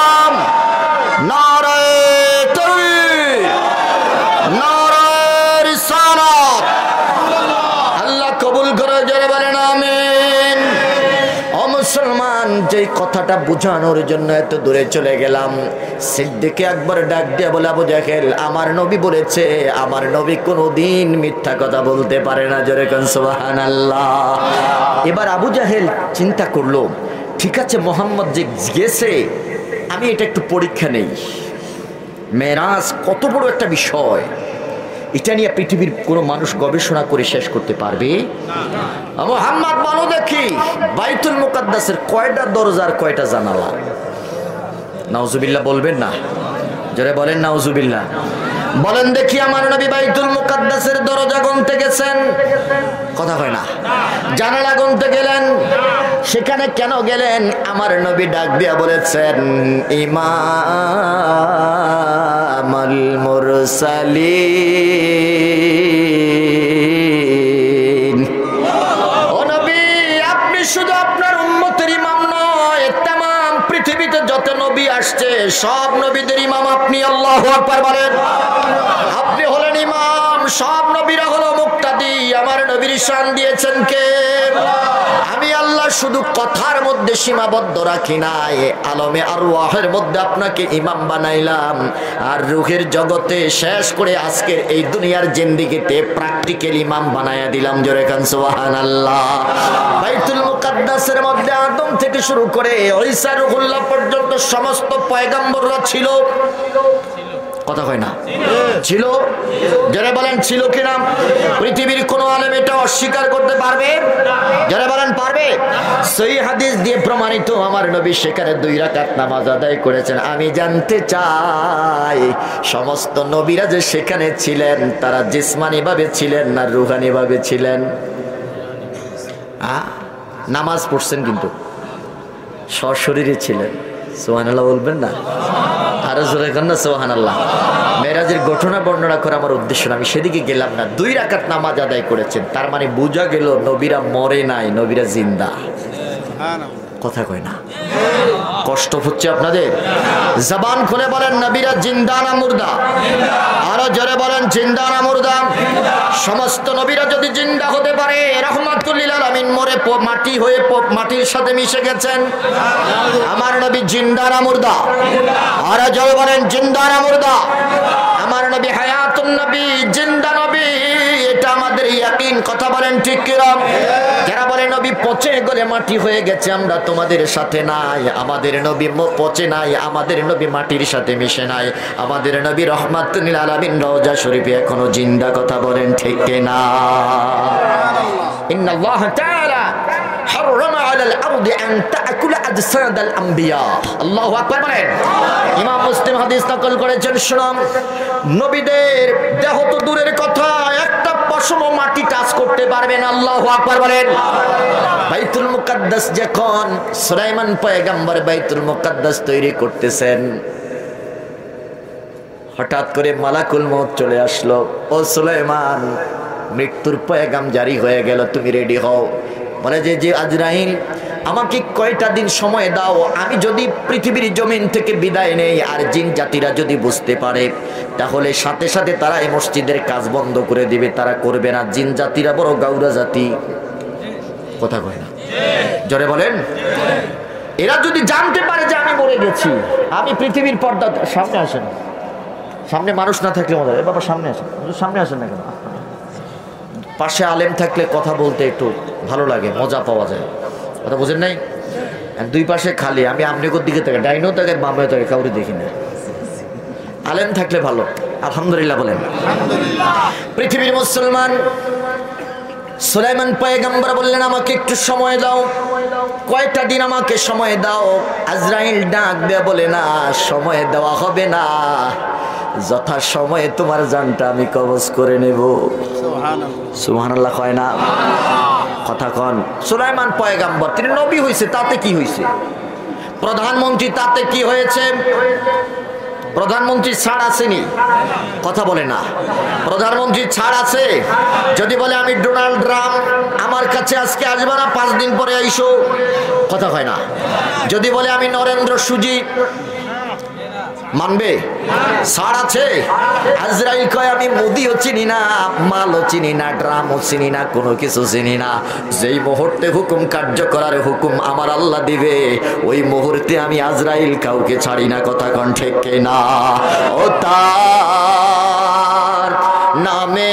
নারে তাকবীর, নারে রিসালাত। আল্লাহ কবুল করে জোরে বলেন আমিন। ও মুসলমান, যে কথাটা বোঝানোর জন্য এত দূরে চলে গেলাম, সিদ্দিক আকবর ডাক দিয়ে বলে আবু জাহেল আমার নবী বলেছে, আমার নবী কোনোদিন মিথ্যা কথা বলতে পারে না। জোরে কোন সুবহানাল্লাহ। এবার আবু জাহেল চিন্তা করলো ঠিক আছে মোহাম্মদ যে গেছে, আমি এটা একটু পরীক্ষা নেই। মেরাজ কত বড় একটা বিষয়, এটা নিয়ে পৃথিবীর কোনো মানুষ গবেষণা করে শেষ করতে পারবে না। মুহাম্মদ বলো দেখি বাইতুল মুকাদ্দাসের কয়টা দরজা আর কয়টা জানালা? নাউজুবিল্লাহ বলবেন না? জোরে বলেন নাউজুবিল্লাহ। বলেন দেখি আমার নবী বাইতুল মুকাদ্দাসের দরজা গুনতে গেছেন? কথা হয় না। জানালা গুনতে গেলেন? সেখানে কেন গেলেন? আমার নবী ডাক দিয়া বলেছেন ইমামুল মুরসালিন। ও নবী আপনি শুধু আপনার উম্মতের ইমাম নয়, তামাম পৃথিবীতে যত নবী আসছে সব নবীদের ইমাম আপনি। আল্লাহু আকবার বলেন। আপনি হলেন ইমাম, সব নবীরা হলো মুক্তাদি। আমার নবীর শান দিয়েছেন কে? আমি আল্লাহ শুধু কথার মধ্যে সীমাবদ্ধ রাখি নাই, আলমে আরওয়াহের মধ্যে আপনাকে ইমাম বানাইলাম, আর রূহের জগতে শেষ করে আজকের এই দুনিয়ার জিন্দেগিতে প্র্যাকটিক্যাল ইমাম বানায়া দিলাম। জোরে কান সুবহানাল্লাহ। বাইতুল মুকাদ্দাসের মধ্যে আদম থেকে শুরু করে ঈসা রুহুল্লাহ পর্যন্ত সমস্ত পয়গম্বররা ছিল। কথা হয় না? ছিল। যারা বলেন ছিল কিনা? পৃথিবীর কোন আলেম এটা অস্বীকার করতে পারবে? যারা বলেন পারবে? সহিহ হাদিস দিয়ে প্রমাণিত আমার নবী সেখানে 2 রাকাত নামাজ আদায় করেছেন। আমি জানতে চাই সমস্ত নবীরা যে সেখানে ছিলেন তারা জিসমানি ভাবে ছিলেন না রুহানি ভাবে ছিলেন? নামাজ পড়ছেন কিন্তু সশরীরে ছিলেন। সুবহানাল্লাহ বলবেন না? আরো জোরে করেন না সুবহানাল্লাহ। মেরাজের ঘটনা বর্ণনা করা আমার উদ্দেশ্য না, আমি সেদিকে গেলাম না। 2 রাকাত নামাজ আদায় করেছেন, তার মানে বোঝা গেল নবীরা মরে নাই, নবীরা জিন্দা। কথা কয় না? কষ্ট হচ্ছে আপনাদের? জবান খুলে বলেন নবীরা জিন্দা না মুর্দা? আরো জোরে বলেন জিন্দা না মুর্দা? সমস্ত নবীরা যদি জিন্দা হতে পারে, রাহমাতুল লিল আলামিন মরে মাটি হয়ে মাটির সাথে মিশে গেছেন, আমার নবী জিন্দা না মুর্দা? আরো জোরে বলেন জিন্দা না মুর্দা? আমার নবী হায়াতুন নবী, জিন্দা নবী, এটা আমাদের ইয়াকিন। কথা বলেন ঠিক কি না? যারা বলে নবী পচে গলে মাটি হয়ে গেছে, আমরা তোমাদের সাথে নাই। আমাদের নবী পচে নাই, আমাদের নবী মাটির সাথে মিশে নাই। আমাদের নবী রাহমাতুল লিল আলামিন রওজা শরীফে এখনো জিন্দা। কথা বলেন ঠিক কি না? ইন্নাল্লাহ তাআলা হারামা আলাল আরদি আন তাকুলা আজসাদাল আম্বিয়া। আল্লাহু আকবার বলেন। ইমাম মুসলিম হাদিস নকল করেছেন, শুনুন, নবীদের দেহ তো দূরের কথা, একটা পশম মাটি টাচ করতে পারবে না। আল্লাহু আকবার বলেন। বাইতুল মুকাদ্দাস যখন সুলাইমান পয়গম্বর বাইতুল মুকাদ্দাস তৈরি করতেছেন, হঠাৎ করে মালাকুল মউত চলে আসলো। ও সুলাইমান, মৃত্যুর পয়গাম জারি হয়ে গেল, তুমি রেডি হও। বলে যে আজরাইল, আমাকে কয়টা দিন সময় দাও, আমি যদি পৃথিবীর জমিন থেকে বিদায় নেই আর জিন জাতিরা যদি বুঝতে পারে, তাহলে সাথে সাথে তারা এই মসজিদের কাজ বন্ধ করে দিবে, তারা করবে না। জিন জাতিরা বড় গাউরা জাতি। কথা কয় না? জোরে বলেন। এরা যদি জানতে পারে যে আমি মরে গেছি, আমি পৃথিবীর পর্দা, সামনে আসেন, সামনে মানুষ না থাকলে মজা। বাবা সামনে আসেন, সামনে আসেন না কেন? পাশে আলেম থাকলে কথা বলতে একটু ভালো লাগে, মজা পাওয়া যায়। কথা বুঝেন নাই? 2 পাশে খালি, আমি আমনেগর দিকে থাকে, ডাইনেও থাকে বামেও থাকে, কাউরে দেখি না। আলেম থাকলে ভালো। আলহামদুলিল্লাহ বলেন। পৃথিবীর মুসলমান সুলাইমান পয়গম্বর বললেন, আমাকে একটু সময় দাও, কয়টা দিন আমাকে সময় দাও। আজরাইল ডাক দেয়া বলে, না, সময় দেওয়া হবে না, যথা সময়ে তোমার জানটা আমি কবজ করে নেব। সুবহানাল্লাহ কয় না? কথা কন। সুলাইমান পয়গম্বর, তিনি নবী হয়েছে, তাতে কি হয়েছে? প্রধানমন্ত্রী, তাতে কি হয়েছে? প্রধানমন্ত্রী ছাড় আসেনি? কথা বলে না। প্রধানমন্ত্রী ছাড় আছে? যদি বলে আমি ডোনাল্ড ট্রাম্প, আমার কাছে আজকে আসবে না, 5 দিন পরে আইসো, কথা হয় না। যদি বলে আমি নরেন্দ্র সুজি, মানবে? ছাড় আছে? আজরাইল কয়, আমি মোদিও চিনি না, মালও চিনি না, ড্রামও চিনি না, কোনো কিছু চিনি না। যেই মুহূর্তে হুকুম কার্য করার হুকুম আমার আল্লাহ দিবে, ওই মুহূর্তে আমি আজরাইল কাউকে ছাড়ি না। কথা কন ঠিক না? ও তার নামে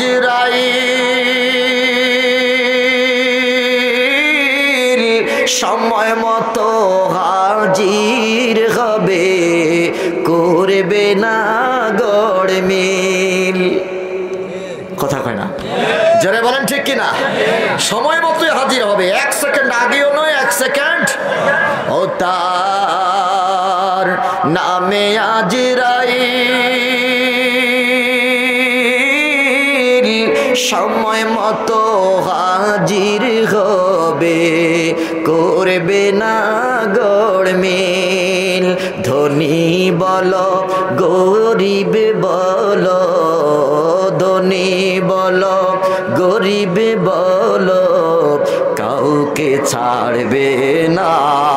আজরাইল সময় মতো হাজির হবে, করবে না গড়মিল। কথা কয় না? জোরে বলেন ঠিক কিনা? সময় মতোই হাজির হবে, 1 সেকেন্ড আগেও নয়, 1 সেকেন্ড। ও তার নামে আজরাইল সময় মতো হাজির হবে, করবে না গড়মিল। ধনী বলো গরিব বলো, ধনী বলো গরিব বলো, কাউকে ছাড়বে না।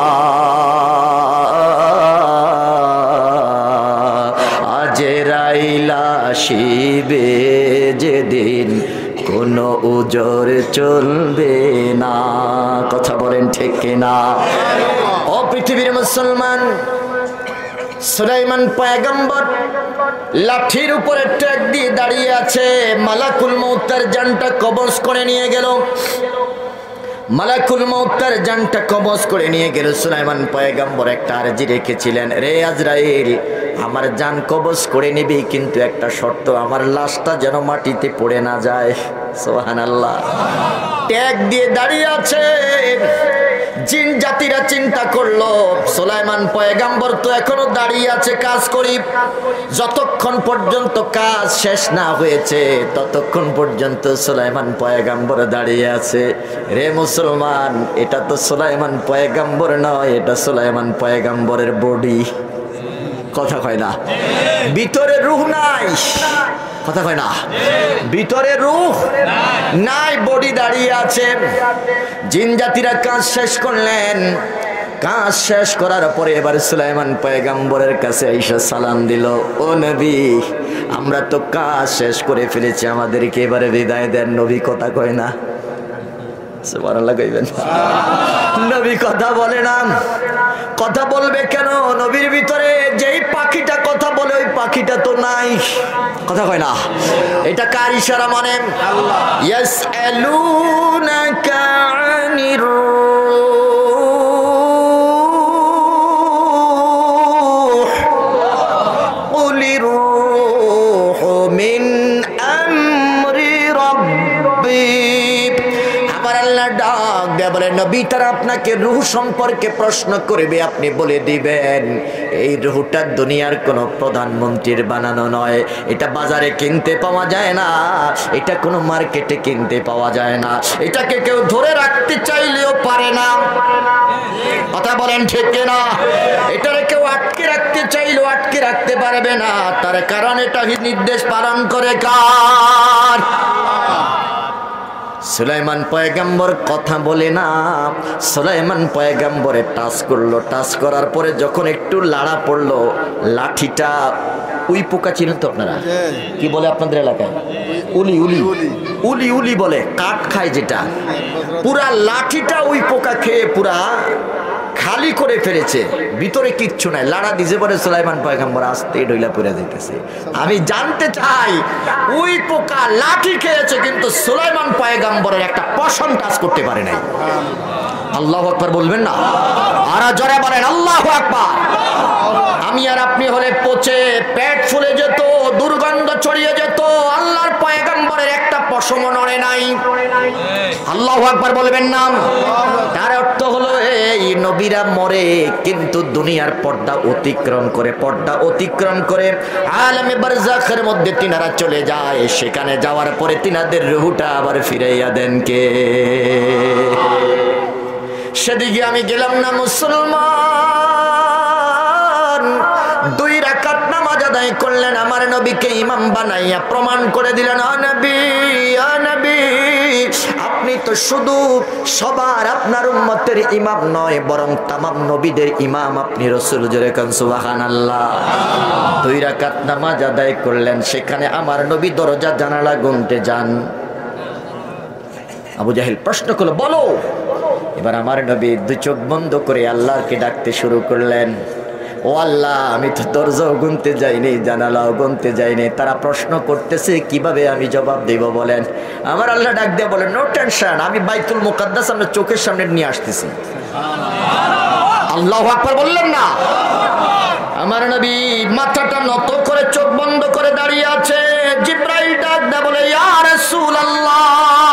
আজরাইল আসিবে যেদিন, কোনো উজর চলবে না। কথা বলেন ঠিক না? ও পৃথিবীর মুসলমান, সুলাইমান পয়গম্বর লাঠির উপরে ট্যাগ দিয়ে দাঁড়িয়ে আছে। মালাকুল মউত তার জানটা কবজ করে নিয়ে গেল। মালাকুল মউত তার জানটা কবজ করে নিয়ে গেল। সুলাইমান পয়গম্বর একটা আরজি রেখেছিলেন, রে আজরাইল, আমার জান কবজ করে নিবি, কিন্তু একটা শর্ত, আমার লাশটা যেন মাটিতে পড়ে না যায়। সুবহানাল্লাহ। ট্যাগ দিয়ে দাঁড়িয়ে আছে, চিন্তা করলো সুলাইমান পয়গাম্বর তো এখনো দাঁড়িয়ে আছে, কাজ করি, যতক্ষণ পর্যন্ত কাজ শেষ না হয়েছে ততক্ষণ পর্যন্ত সুলাইমান পয়গাম্বর দাঁড়িয়ে আছে। রে মুসলমান, এটা তো সুলাইমান পয়গাম্বর নয়, এটা সুলাইমান পয়গাম্বরের বডি। কথা কয় না, ভিতরে রূহ নাই। কথা কয় না, ভিতরে রূহ নাই, বডি দাঁড়িয়ে আছে। জিন জাতিরা কাজ শেষ করলেন, কাজ শেষ করার পরে এবার সুলাইমান পয়গাম্বরের কাছে আইসা সালাম দিল, ও নবী, আমরা তো কাজ শেষ করে ফেলেছি, আমাদেরকে এবারে বিদায় দেন। নবী কথা কয় না, সুবহানাল্লাহ কইবেন। নবী কথা বলে না। কথা বলবে কেন? নবীর ভিতরে যেই পাখিটা কথা বলে ওই পাখিটা তো নাই। কথা কয় না। এটা কার ইশারা? মানে ইয়াসআলুনাকা আনির রূহ কুলির রূহু মিন আমরি রাব্বি। ডাক দেয়া বলে, নবী তারা আপনাকে রূহ সম্পর্কে প্রশ্ন করবে, আপনি বলে দিবেন এই রূহটা দুনিয়ার কোন প্রধানমন্ত্রীর বানানো নয়, এটা বাজারে কিনতে পাওয়া যায় না, এটা কোনো মার্কেটে কিনতে পাওয়া যায় না, এটাকে কেউ ধরে রাখতে চাইলেও পারে না। কথা বলেন ঠিক না? এটারে কেউ আটকে রাখতে চাইলেও আটকে রাখতে পারবে না, তার কারণ এটা নির্দেশ পালন করে কার? সুলাইমান পয়গাম্বর কথা বলে না। সুলাইমান পয়গাম্বরে টাচ করলো, টাচ করার পরে যখন একটু লাড়া পড়লো, লাঠিটা উই পোকা চিনেন তো আপনারা? কি বলে আপনাদের এলাকায়? উলি উলি উলি উলি বলে, কাঠ খায় যেটা। পুরা লাঠিটা উই পোকা খেয়ে পুরা খালি করে ফেলেছে, ভিতরে কিচ্ছু নাই। লাড়া দিছে পরে সুলাইমান পয়গাম্বর আস্তে ঢইলা পড়ে যাইতেছে। আমি জানতে চাই, ওই পোকা লাঠি খেয়েছে কিন্তু সুলাইমান পয়গাম্বরের একটা পশম টাচ করতে পারে নাই। আল্লাহু আকবার বলবেন না? আর জোরে বলেন আল্লাহু আকবার। আমি আর আপনি হলে পচে পেট ফুলে যেত, দুর্গন্ধ ছড়িয়ে যেত, আল্লাহর পয়গাম্বরের একটা পশম নড়ে নাই। আল্লাহু আকবার বলবেন না? তার অর্থ হলো এই নবীরা মরে কিন্তু দুনিয়ার পর্দা অতিক্রম করে, পর্দা অতিক্রম করে আলামে বারজাখের মধ্যে তিনারা চলে যায়। সেখানে যাওয়ার পরে তিনাদের রূহটা আবার ফিরাইয়া দেন কে? সেদিকে আমি গেলাম না মুসলমান। 2 রাকাত নামাজ আদায় করলেন, আমার নবীকে ইমাম বানাইয়া প্রমাণ করে দিলেন, ও নবী, ও নবী, আপনি তো শুধু সবার আপনার উম্মতের ইমাম নয়, বরং তামাম নবীদের ইমাম আপনি। রাসূল জোরে কান সুবহানাল্লাহ। 2 রাকাত নামাজ আদায় করলেন, সেখানে আমার নবী দরজা জানালা গুনতে যান। আবু জাহেল প্রশ্ন করলো, বলো। এবার আমার নবী 2 চোখ বন্ধ করে আল্লাহকে ডাকতে শুরু করলেন, ও আল্লাহ, আমি তো দরজাও গুনতে যাইনি, জানালাও গুনতে যাইনি, তারা প্রশ্ন করতেছে কিভাবে আমি জবাব দেব বলেন? আমার আল্লাহ ডাক দিয়ে বলেন, নো টেনশন, আমি বাইতুল মুকাদ্দাস আমরা চোখের সামনে নিয়ে আসতেছি। আল্লাহু আকবার বললেন না? আমার নবী মাথাটা নত করে চোখ বন্ধ করে দাঁড়িয়ে আছে। জিবরাইল ডাক দিয়ে বলে, ইয়া রাসূলুল্লাহ,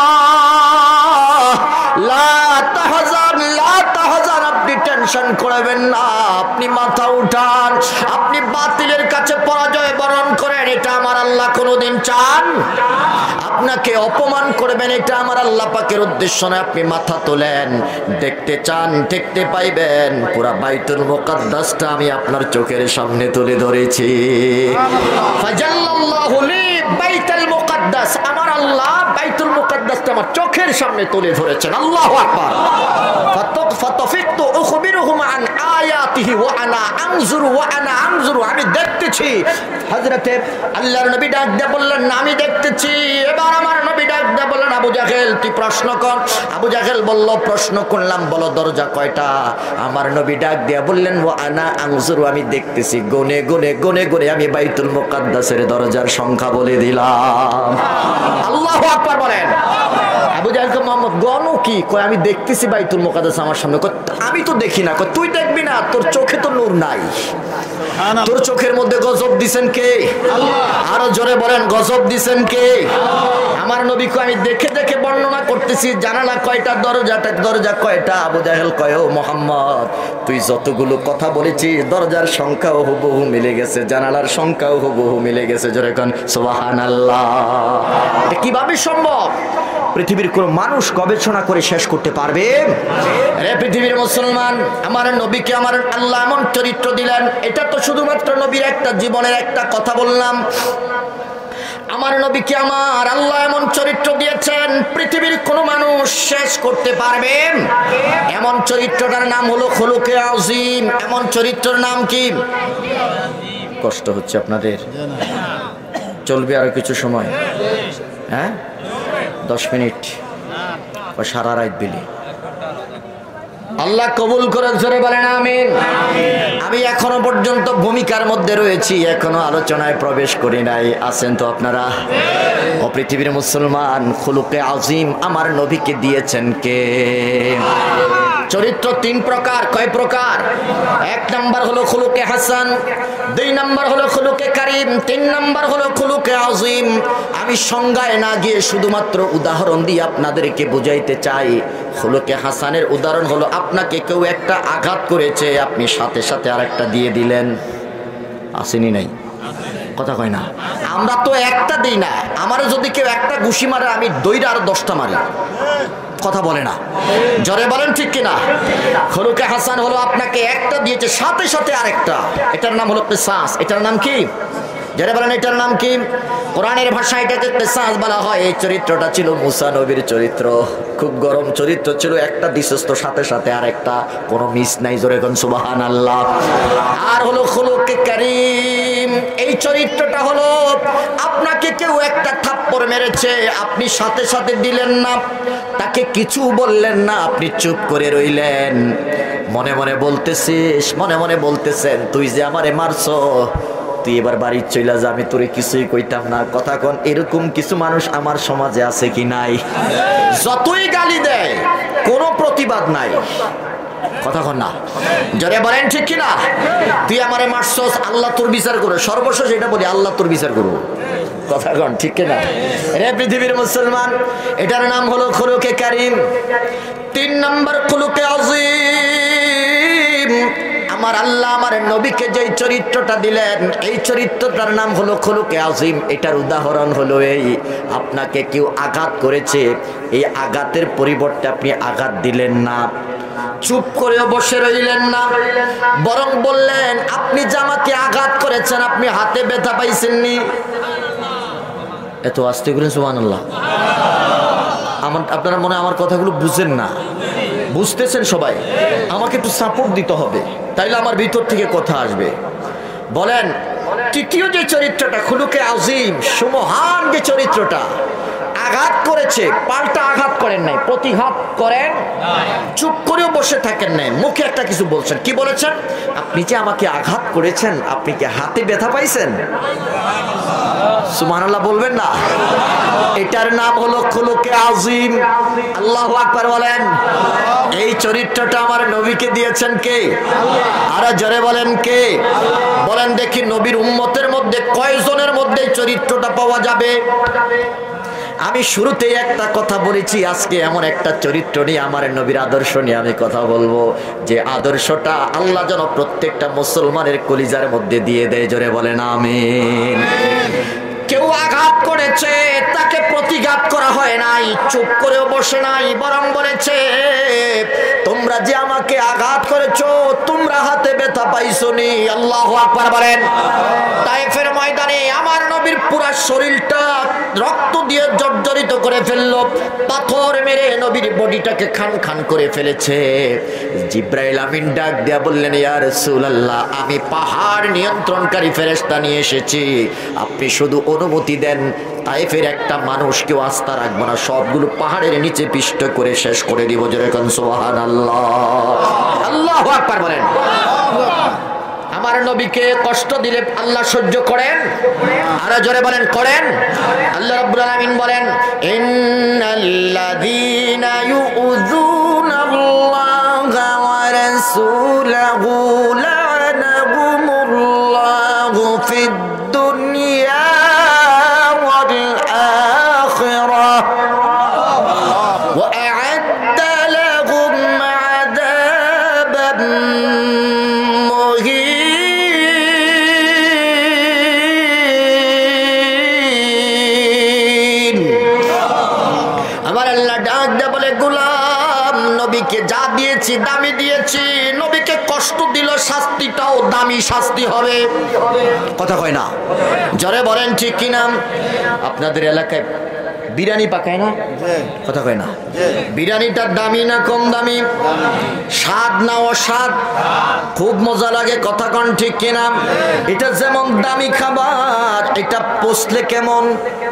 লা তাহজান, লা তাহজান, আপনি টেনশন করবেন না, আপনি মাথা উঠান, আপনি বাতিলের কাছে পরাজয় বরণ করেন, এটা আমার আল্লাহ কোনোদিন চান? আপনাকে অপমান করবেন, এটা আমার আল্লাহ পাকের উদ্দেশ্য নয়, আপনি মাথা তোলেন। দেখতে চান, দেখতে পাইবেন, পুরা বাইতুল মুকাদ্দাসটা আমি আপনার চোখের সামনে তুলে ধরেছি। ফাজাল্লাল্লাহু লি বাইতুল মুকাদ্দাস, আমার আল্লাহ বাইতুল মুকাদ্দাসটা আমার চোখের সামনে তুলে ধরেছেন। আল্লাহু আকবার। ফাতাফিকতু উখবিরুহুম আন আয়াতিহি ওয়া আনা আনজুরু, ওয়া আনা আনজুরু, আমি দেখতেছি। হযরতে আল্লাহর নবী ডাক দিয়ে বললেন, আমি দেখতেছি। এবার আমার নবী ডাক দিয়ে বললেন, আবু জাহেল তুই প্রশ্ন কর। আবু জাহেল বলল, প্রশ্ন করলাম, বলো দরজা কয়টা? আমার নবী ডাক দিয়ে বললেন, ওয়া আনা আনজুরু, আমি দেখতেছি। গুনে গুনে গুনে গুনে আমি বাইতুল মুকাদ্দাসের দরজার সংখ্যা বলে দিলাম। আল্লাহু আকবার বলেন। আবু জাহেল কয় মোহাম্মদ গণও কি? কয় আমি দেখতেছি বাইতুল মুকাদ্দাস আমার সামনে। কয় আমি তো দেখি না। কয় তুই দেখবি না, তোর চোখে তো নূর নাই, তোর চোখের মধ্যে গজব দিছেন কে? আরো জোরে বলেন গজব দিছেন কে? আমার নবীকে আমি দেখে দেখে বর্ণনা করতেছি, জানালা কয়টা, দরজা কয়টা। আবু জাহেল কয় ও মোহাম্মদ, তুই যতগুলো কথা বলেছিস দরজার সংখ্যাও হুবহু মিলে গেছে, জানালার সংখ্যাও হুবহু মিলে গেছে। জোরে কোন সুবহানাল্লাহ। এটা কিভাবে সম্ভব? পৃথিবীর কোন মানুষ গবেষণা করে শেষ করতে পারবে? রে পৃথিবীর মুসলমান, আমার নবীকে আমার আল্লাহ এমন চরিত্র দিলেন। এটা তো শুধুমাত্র নবীর একটা জীবনের একটা কথা বললাম। আমার নবীকে আমার আল্লাহ এমন চরিত্র দিয়েছেন, পৃথিবীর কোন মানুষ শেষ করতে পারবে? এমন চরিত্রটার নাম হলো খুলুকে আযীম। এমন চরিত্রের নাম কি? কষ্ট হচ্ছে আপনাদের? চলবে আরো কিছু সময়? হ্যাঁ, 10 মিনিট বা সারা রাত বিলি? আল্লাহ কবুল করেন, জোরে বলেন আমিন। আমি এখনো পর্যন্ত ভূমিকার মধ্যে রয়েছি, এখনো আলোচনায় প্রবেশ করি নাই। আছেন তো আপনারা? ও পৃথিবীর মুসলমান, খুলুকে আযীম আমার নবীকে দিয়েছেন কে? চরিত্র 3 প্রকার। কয় প্রকার? 1 নাম্বার হলো খুলুকে হাসান, 2 নাম্বার হলো খুলুকে কারীম, 3 নাম্বার হলো খুলুকে আযীম। আমি সংজ্ঞায় না গিয়ে শুধুমাত্র উদাহরণ দিয়ে আপনাদেরকে বুঝাইতে চাই। খুলুকে হাসানের উদাহরণ হলো, আপনাকে কেউ একটা আঘাত করেছে, আপনি সাথে সাথে আরেকটা দিয়ে দিলেন। আসেনি নাই? কথা কয় না। আমরা তো একটা দিই না, আমারও যদি কেউ একটা ঘুষি মারে আমি দইরা আরো 10টা মারি। কথা বলে না, জোরে বলেন ঠিক কিনা? খুলুকে হাসান হলো আপনাকে একটা দিয়েছে সাথে সাথে আরেকটা, এটার নাম হলো কিসাস। এটার নাম কি? জোরে বলেন এটার নাম কি? কোরআনের ভাষায় এটাকে কিসাস বলা হয়। এই চরিত্রটা ছিল মুসা নবীর চরিত্র, খুব গরম চরিত্র ছিল। একটা দিছস তো সাথে সাথে আরেকটা, কোনো মিস নাই। জোরে কোন সুবহানাল্লাহ। আর হলো খুলুকে কারীম, এই চরিত্রটা হলো আপনাকে কেউ একটা থাপ্পড় মেরেছে, আপনি সাথে সাথে দিলেন না, তাকে কিছু বললেন না, আপনি চুপ করে রইলেন। মনে মনে বলতেছিস, মনে মনে বলতেছেন, তুই যে আমারে মারছো, তুই এবার বাড়ি চইলা যা, আমি তোরে কিছুই কইতাম না। কথা কোন, এরকম কিছু মানুষ আমার সমাজে আছে কি নাই? যতই গালি দেয় কোনো প্রতিবাদ নাই। কথা কন না, জোরে বলেন ঠিক কিনা? তুই আমারে মারছস, আল্লাহ তোর বিচার করো। সর্বশেষ এটা বলি, আল্লাহ তোর বিচার করো। কথা কন ঠিক কিনা? রে পৃথিবীর মুসলমান, এটার নাম হলো খুলুকে কারীম। 3 নাম্বার খুলুকে আযীম। আমার আল্লাহ আমার নবীকে যেই চরিত্রটা দিলেন, এই চরিত্রটার নাম হলো খুলুকে আযীম। এটার উদাহরণ হলো এই, আপনাকে কেউ আঘাত করেছে, এই আঘাতের পরিবর্তে আপনি আঘাত দিলেন না, চুপ করে বসে রইলেন না, বরং বললেন, আপনি যে আমাকে আঘাত করেছেন, আপনি হাতে ব্যথা পাইছেননি? এত আস্তে করে সুবহানাল্লাহ। আপনারা মনে হয় আমার কথাগুলো বুঝেন না। বুঝতেছেন সবাই? আমাকে একটু সাপোর্ট দিতে হবে, তাইলে আমার ভিতর থেকে কথা আসবে। বলেন, তৃতীয় যে চরিত্রটা খুলুকে আযীম, সুমহান যে চরিত্রটা, আঘাত করেছে, পাল্টা আঘাত করেন নাই, প্রতিঘাত করেন, চুপ করেও বসে থাকেন নাই, মুখে একটা কিছু বলছেন। কি বলেছেন? আপনি যে আমাকে আঘাত করেছেন, আপনি কি হাতে ব্যথা পাইছেন? সুবহানাল্লাহ বলবেন না? এটার নাম হলো খুলুকে আযীম। আল্লাহু আকবার বলেন। এই চরিত্রটা আমার নবীকে দিয়েছেন কে? আর জোরে বলেন কে? বলেন দেখি, নবীর উম্মতের মধ্যে কয়জনের মধ্যে চরিত্রটা পাওয়া যাবে? আমি শুরুতেই একটা কথা বলেছি, আজকে এমন একটা চরিত্র নিয়ে, আমার নবীর আদর্শ নিয়ে আমি কথা বলবো, যে আদর্শটা আল্লাহ যেন প্রত্যেকটা মুসলমানের কলিজার মধ্যে দিয়ে দেয়। জোরে বলেন আমিন। কেউ আঘাত করেছে, তাকে প্রতিঘাত করা হয় নাই, চুপ করেও বসে নাই, বরং বলেছে, তোমরা যে আমাকে আঘাত করেছো, তোমরা হাতে ব্যথা পাইছোনি। আল্লাহু আকবার বলেন। তায়েফের ময়দানে আমার নবীর পুরা শরীরটা রক্ত দিয়ে জর্জরিত করে ফেললো, পাথর মেরে নবীর বডিটাকে খান খান করে ফেলেছে। জিব্রাইল আমিন ডাক দিয়া বললেন, ইয়া রাসূলুল্লাহ, আমি পাহাড় নিয়ন্ত্রণকারী ফেরেশতা নিয়ে এসেছি, আপনি শুধু অনুমতি দেন, তায়েফের একটা মানুষকেও আস্থা রাখবো না, সবগুলো পাহাড়ের নিচে পিষ্ট করে শেষ করে দিব। জোরে কোন সুবহানাল্লাহ। আল্লাহু আকবার বলেন। আমার নবীকে কষ্ট দিলে আল্লাহ সহ্য করেন? আরো জোরে বলেন করেন। আল্লাহ রাব্বুল আলামিন বলেন ইন্নাল্লাযীনা ইউযুনাল্লাহা ওয়া রাসূলাহু লা'নাহুমুল্লাহু ফিদ দুনিয়া ওয়াল আখিরাহ ওয়া আ'আদ্দা লাহুম আযাবান নবীকে যা দিয়েছি দামি দিয়েছি, নবীকে কষ্ট দিল শাস্তিটাও দামি শাস্তি হবে। কথা কয় না, জোরে বলেন ঠিক কিনা? আপনাদের এলাকায় বিরিয়ানি পাকায় না? কথা কয় না। বিরিয়ানিটার দামি না কম দামি? স্বাদ না অস্বাদ? খুব মজা লাগে, কথা কন ঠিক কিনা? এটা যেমন দামি খাবার, এটা পোষলে কেমন?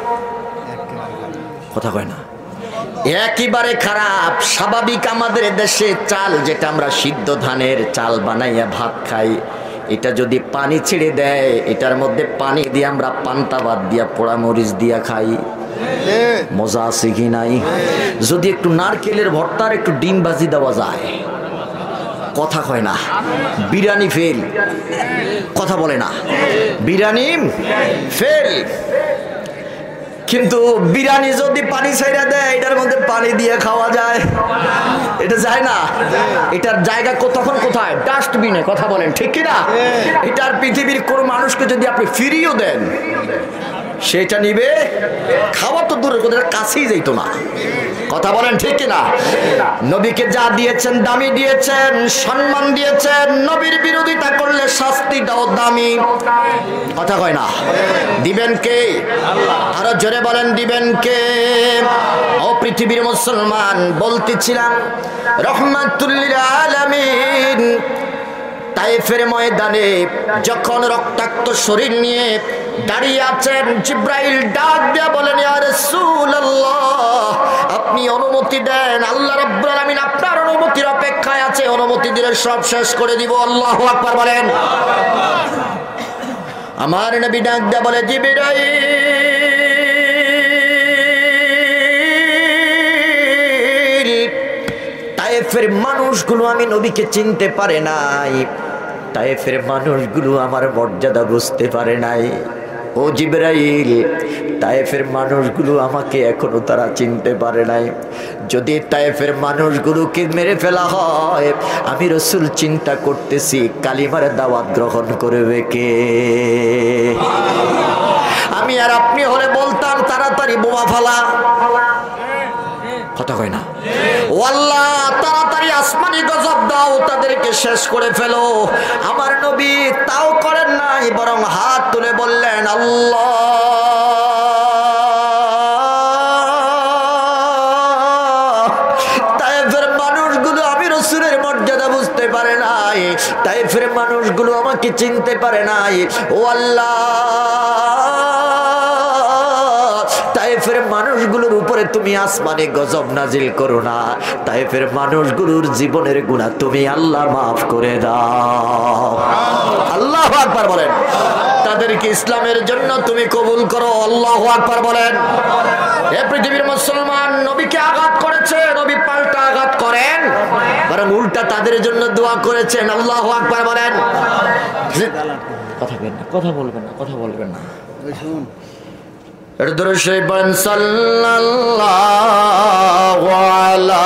কথা কয় না, একেবারে খারাপ। স্বাভাবিক আমাদের দেশে চাল, যেটা আমরা সিদ্ধ ধানের চাল বানাইয়া ভাত খাই, এটা যদি পানি ছেড়ে দেয়, এটার মধ্যে পানি দিয়ে আমরা পান্তা ভাত দিয়া পোড়া মরিচ দিয়া খাই, মজা আছে কি নাই? যদি একটু নারকেলের ভর্তার একটু ডিম ভাজি দেওয়া যায়, কথা কয় না, বিরিয়ানি ফেল। কথা বলে না, বিরিয়ানি ফেল। কিন্তু বিরিয়ানি যদি পানি ছেড়ে দেয়, এটার মধ্যে পানি দিয়ে খাওয়া যায়, এটা যায় না। এটার জায়গা তখন কোথায়? ডাস্টবিনে। কথা বলেন ঠিক কিনা? এটার পৃথিবীর কোন মানুষকে যদি আপনি ফিরিয়েও দেন, সেটা নিবে? খাওয়া তো দূরের কথা, কাছেই যাইতো না। কথা বলেন ঠিক কিনা? নবীকে যা দিয়েছেন দামি দিয়েছেন, সম্মান দিয়েছেন, নবীর বিরোধিতা করলে শাস্তিটাও দামি। কথা কয় না, দিবেন কে? আরো জোরে বলেন দিবেন কে? ও পৃথিবীর মুসলমান, বলতেছিলাম রহমাতুল লিল আলামিন তায়েফের ময়দানে যখন রক্তাক্ত শরীর নিয়ে দাঁড়িয়ে আছেন, জিব্রাইল ডাক দিয়া বলেন ইয়া রাসূলুল্লাহ, আপনি অনুমতি দেন, আল্লাহ রাব্বুল আলামিন আপনার অনুমতির অপেক্ষায় আছে, অনুমতি দিলে সব শেষ করে দিব। আল্লাহু আকবার বলেন। আমার নবী ডাক দিয়া বলে জিবরাইল, তায়েফের মানুষগুলো আমি নবীকে চিনতে পারে নাই, তায়েফের মানুষগুলো আমার মর্যাদা বুঝতে পারে নাই। ও জিবরাইল, তায়েফের মানুষগুলো আমাকে এখনো তারা চিনতে পারে নাই। যদি তায়েফের মানুষগুলোকে মেরে ফেলা হয়, আমি রাসূল চিন্তা করতেছি কালিমার দাওয়াত গ্রহণ করবে কে? আমি আর আপনি হলে বলতাম তাড়াতাড়ি বোমা ফালা। কথা কয় না, ও আল্লাহ তাড়াতাড়ি আসমানি গজব দাও, তাদেরকে শেষ করে ফেলো। আমার নবী তাও করেন নাই, বরং হাত তুলে বললেন আল্লাহ, তায়েফের মানুষগুলো আমি রাসূলের মর্যাদা বুঝতে পারে নাই, তায়েফের মানুষগুলো আমাকে চিনতে পারে নাই। ও আল্লাহ, তায়েফের মানুষগুলোর উপরে তুমি আসমানে গজব নাজিল করো না, তায়েফের মানুষগুলোর জীবনের গুনাহ তুমি আল্লাহ মাফ করে দাও। আল্লাহু আকবার বলেন। তাদেরকে ইসলামের জন্য তুমি কবুল করো। আল্লাহু আকবার বলেন। এই পৃথিবীর মুসলমান নবীকে আঘাত করেছে, নবী পাল্টা আঘাত করেন, বরং উল্টা তাদের জন্য দোয়া করেছেন। আল্লাহু আকবার বলেন। কথা বলবেন না, কথা বলবেন না, কথা বলবেন না। সাল্লাল্লাহু আলা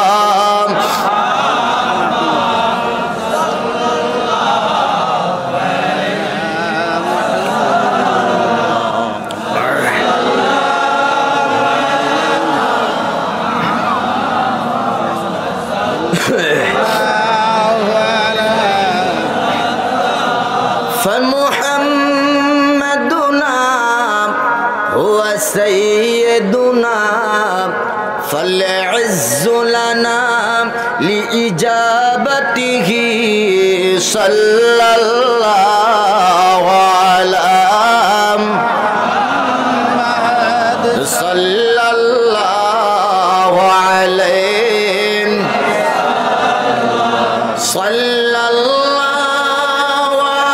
سيدنا فالعز لنا لإجابته صلى الله على محمد صلى الله عليه صلى الله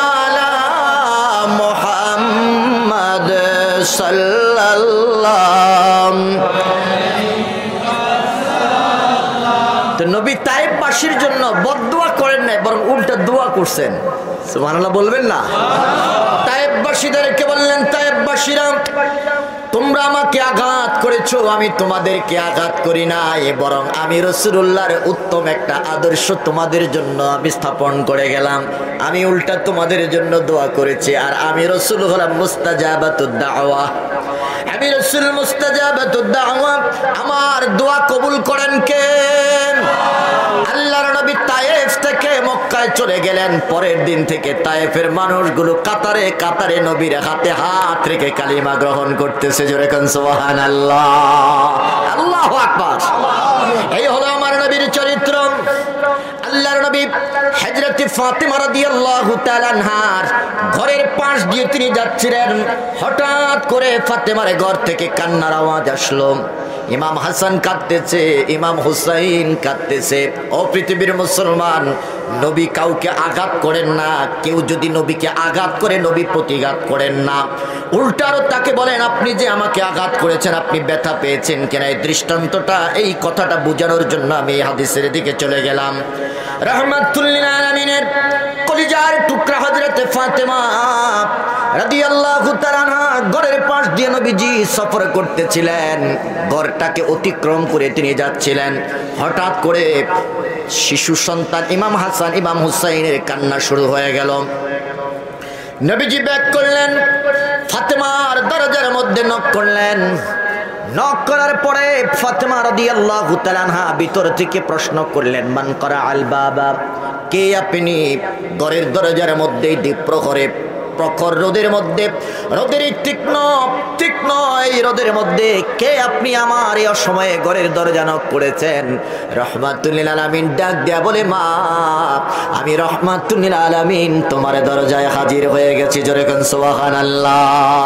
তায়েববাসীর জন্য বদদুয়া করেন নাই, বরং উল্টা দোয়া করছেন। সুবহানাল্লাহ বলবেন না? তায়েববাসীদেরকে বললেন, তায়েববাসীরা তোমরা আমাকে আঘাত করেছো, আমি তোমাদেরকে আঘাত করি নাই, বরং আমি রাসূলুল্লাহর উত্তম একটা আদর্শ তোমাদের জন্য আমি স্থাপন করে গেলাম। আমি উল্টা তোমাদের জন্য দোয়া করেছি। আর আমি রাসূল হলাম মুস্তাজাবাতুদ দাওয়া, আমি রাসূল মুস্তাজাবাতুদ দাওয়া। আমার দোয়া কবুল করেন কে? আল্লাহর নবী তায়েফ থেকে মক্কায় চলে গেলেন। পরের দিন থেকে তায়েফের মানুষগুলো কাতারে কাতারে নবীর হাতে হাত রেখে কালিমা গ্রহণ করতেছে। জোরে কোন সুবহানাল্লাহ, আল্লাহু আকবার। এই হলো আমার নবীর চরিত্র। আল্লাহর নবী হযরত ফাতিমা রাদিয়াল্লাহু তাআলা আনহার ঘরের পাশ দিয়ে তিনি যাচ্ছিলেন। হঠাৎ করে ফাতিমার ঘর থেকে কান্নার আওয়াজ আসলো। ইমাম হাসান কাঁদতেছে, ইমাম হুসাইন কাঁদতেছে। ও পৃথিবীর মুসলমান, নবী কাউকে আঘাত করেন না। কেউ যদি নবীকে আঘাত করে, নবী প্রতিঘাত করেন না। উল্টারও তাকে বলেন, আপনি যে আমাকে আঘাত করেছেন, আপনি ব্যথা পেয়েছেন কেন? এই দৃষ্টান্তটা, এই কথাটা বোঝানোর জন্য আমি এই হাদিসের দিকে চলে গেলাম। রাহমাতুল লিল আলামিনের কলিজার টুকরা হযরত ফাতেমা রাদিয়াল্লাহু তাআলা আনহা ঘরের পাশ দিয়ে নবীজি সফর করতেছিলেন। ঘরটাকে অতিক্রম করে তিনি যাচ্ছিলেন। হঠাৎ করে শিশু সন্তান ইমাম হাসান ইমাম হুসাইনের কান্না শুরু হয়ে গেল। নবীজি ব্যাক করলেন, ফাতেমার দরজার মধ্যে নক করলেন। নক করার পরে ফাতেমা রাদিয়াল্লাহু তাআলা আনহা ভিতর থেকে প্রশ্ন করলেন, মান করা আল বাবা, কে আপনি? ঘরের দরজার মধ্যে দ্বীপ্রহরে প্রখর রোদের মধ্যে, রোদের তীক্ষ্ণ তীক্ষ্ণ এই রোদের মধ্যে কে আপনি আমার এই অসময়ে ঘরের দরজা নক করেছেন? রহমাতুল লিল আলামিন ডাক দেয়া বলে, মা আমি রহমাতুল লিল আলামিন তোমার দরজায় হাজির হয়ে গেছি। জোরে কোন সুবহানাল্লাহ।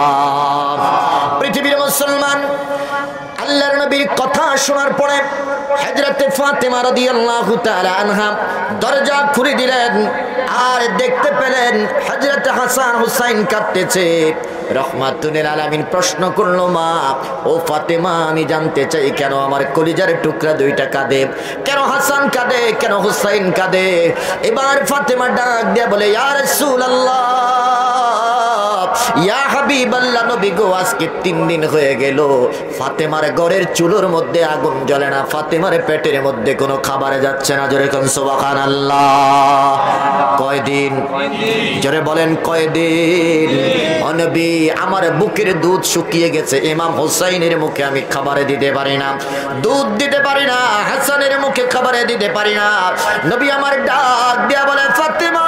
পৃথিবীর মুসলমান, আল্লাহর নবীর কথা শোনার পরে হযরত ফাতিমা রাদিয়াল্লাহু তাআলা আনহা দরজা খুলে দিলেন। আর দেখতে পেলেন হযরত হাসান হুসাইন কাঁদতেছে। রহমাতুল লিল আলামিন প্রশ্ন করলো, মা ও ফাতেমা, আমি জানতে চাই কেন আমার কলিজার টুকরা দুইটা কাঁদে? কেন হাসান কাঁদে, কেন হুসাইন কাঁদে? এবার ফাতেমা ডাক দিয়ে বলে, ইয়া রাসূলুল্লাহ, ইয়া হাবিবাল্লাহ, নবী গো, আজকে 3 দিন হয়ে গেল ফাতেমার ঘরের চুলোর মধ্যে আগুন জ্বলে না, ফাতেমার পেটের মধ্যে কোনো খাবার যাচ্ছে না। জোরে কোন সুবহানাল্লাহ। কয়দিন? জোরে বলেন কয়দিন? ও নবী, আমার বুকের দুধ শুকিয়ে গেছে, ইমাম হুসাইনের মুখে আমি খাবারে দিতে পারি না, দুধ দিতে পারি না, হাসানের মুখে খাবারে দিতে পারি না। নবী আমার ডাক দিয়া বলে, ফাতেমা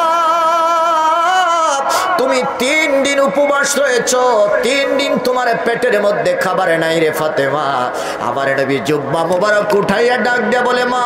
তুমি 3 দিন উপবাস রয়েছ, 3 দিন তোমার পেটের মধ্যে খাবার নাই রে ফাতেমা। আমার নবী জুব্বা মোবারক উঠাইয়া ডাক দিয়া বলে, মা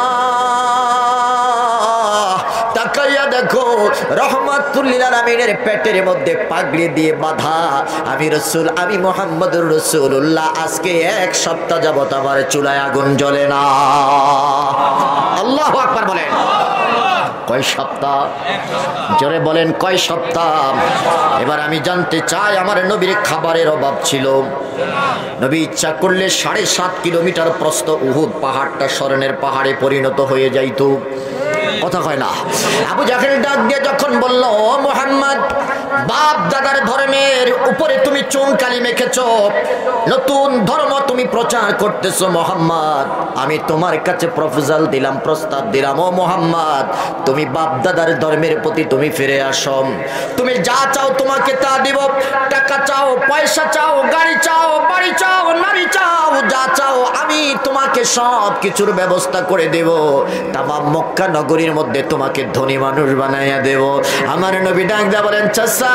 তাকাইয়া দেখো, রহমাতুল লিল আলামিনের পেটের মধ্যে পাগড়ি দিয়ে বাঁধা আমি রাসূল, আমি মুহাম্মদুর রাসূলুল্লাহ, আজকে 1 সপ্তাহ যাবত আমার চুলায় আগুন জ্বলে না। আল্লাহু আকবার বলেন। কয় সপ্তাহ? জোরে বলেন কয় সপ্তাহ? এবার আমি জানতে চাই, আমার নবীর খাবারের অভাব ছিল। নবী ইচ্ছা করলে 7.5 কিলোমিটার প্রস্থ উহুদ পাহাড়টা স্মরণের পাহাড়ে পরিণত হয়ে যাইত। কথা কয় না? আবু জাহেল ডাক দিয়ে যখন বলল, ও মুহাম্মদ, বাপ দাদার ধর্মের উপরে তুমি চুনকালি মেখেছো, নতুন ধর্ম তুমি প্রচার করতেছো মুহাম্মদ, আমি তোমার কাছে প্রপোজাল দিলাম, প্রস্তাব দিলাম, ও মুহাম্মদ, তুমি বাপ দাদার ধর্মের প্রতি তুমি ফিরে আসো। তুমি যা চাও তোমাকে তা দিব। টাকা চাও, পয়সা চাও, গাড়ি চাও, বাড়ি চাও, নারী চাও, যা চাও আমি তোমাকে সব কিছুর ব্যবস্থা করে দেব। তামাম মক্কা নগরীর মধ্যে তোমাকে ধনী মানুষ বানাইয়া দেব। আমার নবী ডাক দিয়া বলেন, চাচা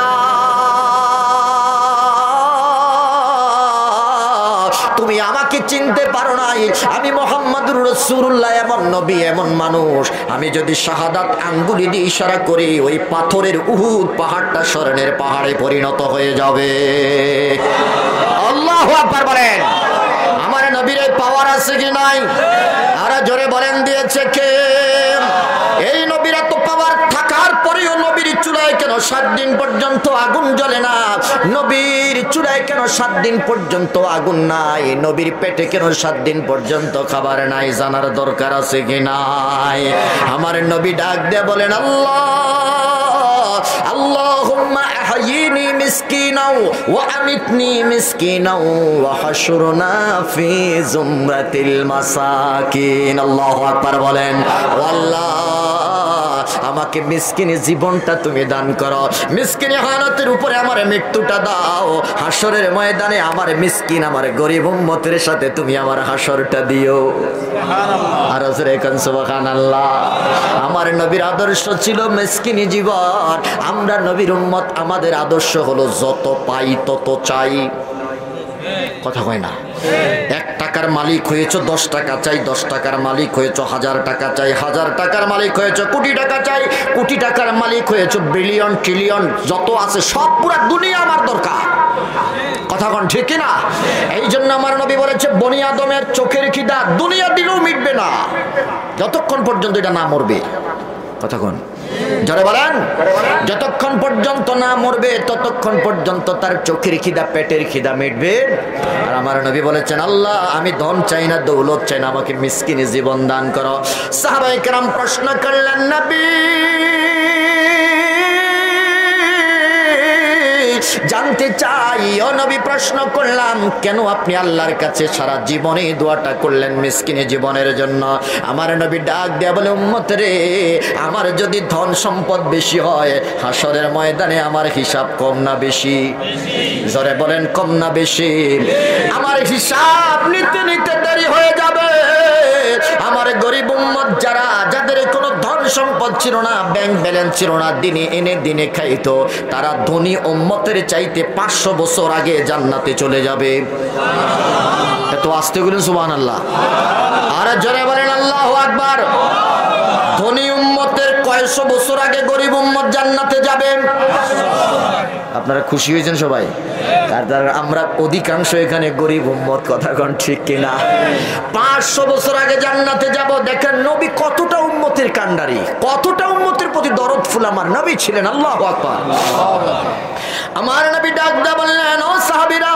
তুমি আমাকে চিনতে পারো নাই, আমি মুহাম্মদুর রাসূলুল্লাহ, এমন নবী, এমন মানুষ। আমি যদি শাহাদাত আঙ্গুলি দিয়ে ইশারা করি, ওই পাথরের উহুদ পাহাড়টা স্মরণের পাহাড়ে পরিণত হয়ে যাবে। আল্লাহু আকবার বলেন। আমার নবীর এই পাওয়ার আছে কি নাই? আর জোরে বলেন, দিয়েছে কে? এই নবীর এত পাওয়ার থাকার পরেও নবীর চুলা চুলায় কেন 7 দিন পর্যন্ত আগুন জ্বলে না? নবীর চুলায় কেন 7 দিন পর্যন্ত আগুন নাই? নবীর পেটে কেন 7 দিন পর্যন্ত খাবার নাই? জানার দরকার আছে কি নাই? আমার নবী ডাক দিয়ে বলেন, আল্লাহ আল্লাহুম্মা আহয়িনি মিসকিনাও ওয়া আমিতনি মিসকিনাও ওয়া হাশুরনা ফি জুমরাতিল মাসাকিন। আল্লাহু আকবার বলেন। আল্লাহ আমাকে মিসকিনি জীবনটা তুমি দান করো, মিসকিনি হালতের উপরে আমার মৃত্যুটা দাও, হাসরের ময়দানে আমার মিসকিন আমার গরিব উম্মতের সাথে তুমি আমার হাসরটা দিও। সুবহানাল্লাহ। আর জোরে কোন সুবহানাল্লাহ। আমার নবীর আদর্শ ছিল মিসকিনি জীবন। আমরা নবীর উম্মত, আমাদের আদর্শ হলো যত পাই তত চাই। কথা কয় না? 1 টাকার মালিক হয়েছ 10 টাকা চাই, 10 টাকার মালিক হয়েছ 1000 টাকা চাই, 1000 টাকার মালিক হয়েছ কোটি টাকা চাই, কোটি টাকার মালিক হয়েছ বিলিয়ন ট্রিলিয়ন, যত আছে সব পুরা দুনিয়া আমার দরকার। কথা কোন ঠিক কিনা? এই জন্য আমার নবী বলেছে, বনি আদমের চোখের খিদা দুনিয়া দিলেও মিটবে না যতক্ষণ পর্যন্ত এটা না মরবে। কথা কোন জোরে বলেন। যতক্ষণ পর্যন্ত না মরবে ততক্ষণ পর্যন্ত তার চোখের খিদা পেটের খিদা মিটবে। আর আমার নবী বলেছেন, আল্লাহ আমি ধন চাই না, দৌলত চাই না, আমাকে মিসকিনি জীবন দান করো। সাহাবায়ে কেরাম প্রশ্ন করলেন, নবী জানতে চাই, ও নবী প্রশ্ন করলাম, কেন আপনি আল্লাহর কাছে সারা জীবনে দোয়াটা করলেন মিসকিনি জীবনের জন্য? আমার নবী ডাক দেয়া বলে, উম্মত রে, আমার যদি ধন সম্পদ বেশি হয় হাসরের ময়দানে আমার হিসাব কম না বেশি? জোরে বলেন, কম না বেশি? আমার হিসাব নিতে নিতে দেরি হয়ে যাবে। আমার গরিব উম্মত যারা, যাদের কোনো ধন সম্পদ ছিল না, ব্যাংক ব্যালেন্স ছিল না, দিনে এনে দিনে খাইতো, তারা ধনী উম্মতের চাইতে 500 বছর আগে জান্নাতে চলে যাবে। এত আস্তে বলেন সুবহানাল্লাহ। আর জোরে বলেন আল্লাহু আকবার। ধনী উম্মতের কয়শো বছর আগে গরিব উম্মত জান্নাতে যাবে। আপনারা খুশি হয়েছেন সবাই? আর আমরা অধিকাংশ এখানে গরিব উম্মত। কথা কোন ঠিক কিনা? 500 বছর আগে জান্নাতে যাব। দেখেন নবী কতটা উম্মতের কান্ডারি, কতটা উম্মতের প্রতি দরদ ফুল আমার নবী ছিলেন। আল্লাহু আকবার। আমার নবী ডাক দিয়ে বললেন, ও সাহাবীরা,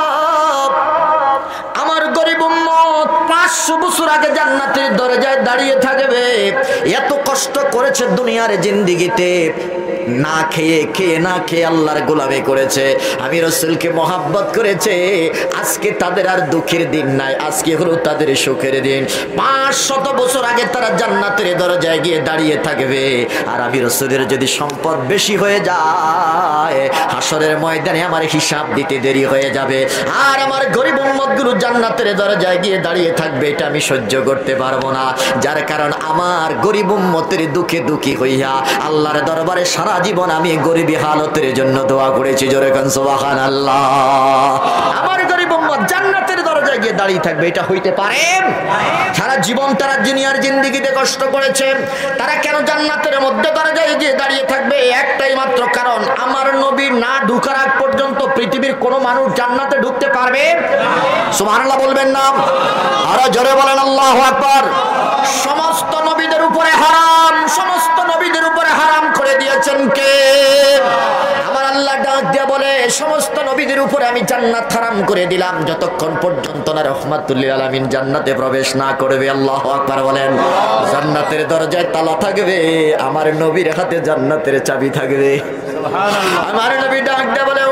আমার গরিব উম্মত 500 বছর আগে জান্নাতের দরজায় দাঁড়িয়ে থাকবে। এত কষ্ট করেছে দুনিয়ার জিন্দেগিতে, না খেয়ে খেয়ে না খেয়ে আল্লাহর গোলামি করেছে, আমি রাসূলকে মহব্বত করেছে। আজকে তাদের আর দুঃখের দিন নাই, আজকে হলো তাদের সুখের দিন। 500 বছর আগে তারা জান্নাতের দরজায় গিয়ে দাঁড়িয়ে থাকবে। আর আমি রাসূলের যদি সম্পদ বেশি হয়ে যায় হাসরের ময়দানে আমার হিসাব দিতে দেরি হয়ে যাবে। আর আমার গরিব উম্মতগুলো জান্নাতের দরজায় গিয়ে দাঁড়িয়ে থাকবে, এটা আমি সহ্য করতে পারবো না। যার কারণ আমার গরিব উম্মতের দুঃখে দুঃখী হইয়া আল্লাহর দরবারে সারা জীবন আমি গরিবী হালতের জন্য দোয়া করেছি। জোরে কান সুবহানাল্লাহ। আমার গরিব উম্মত জান্নাতের দরজায় গিয়ে দাঁড়িয়ে থাকবে, এটা হইতে পারে? সারা জীবন তারা দুনিয়ার জিন্দেগিতে কষ্ট করেছে, তারা কেন জান্নাতের মধ্যে দরজায় গিয়ে দাঁড়িয়ে থাকবে? একটাই মাত্র কারণ, আমার নবী না ঢোকার আগ পর্যন্ত পৃথিবীর কোনো মানুষ জান্নাতে ঢুকতে পারবে? সুবহানাল্লাহ বলবেন না? আর জোরে বলেন আল্লাহু আকবার। সমস্ত নবীদের উপরে হারাম, সমস্ত নবীদের উপরে হারাম করে দিয়েছেন কে? আমার আল্লাহ ডাক দিয়ে বলে, সমস্ত নবীদের উপরে আমি জান্নাত হারাম করে দিলাম যতক্ষণ পর্যন্ত না রাহমাতুল লিল আলামিন জান্নাতে প্রবেশ না করবে। আল্লাহু আকবার বলেন। জান্নাতের দরজায় তালা থাকবে, আমার নবীর হাতে জান্নাতের চাবি থাকবে। সুবহানাল্লাহ। আমার নবী ডাক দিয়ে বলে,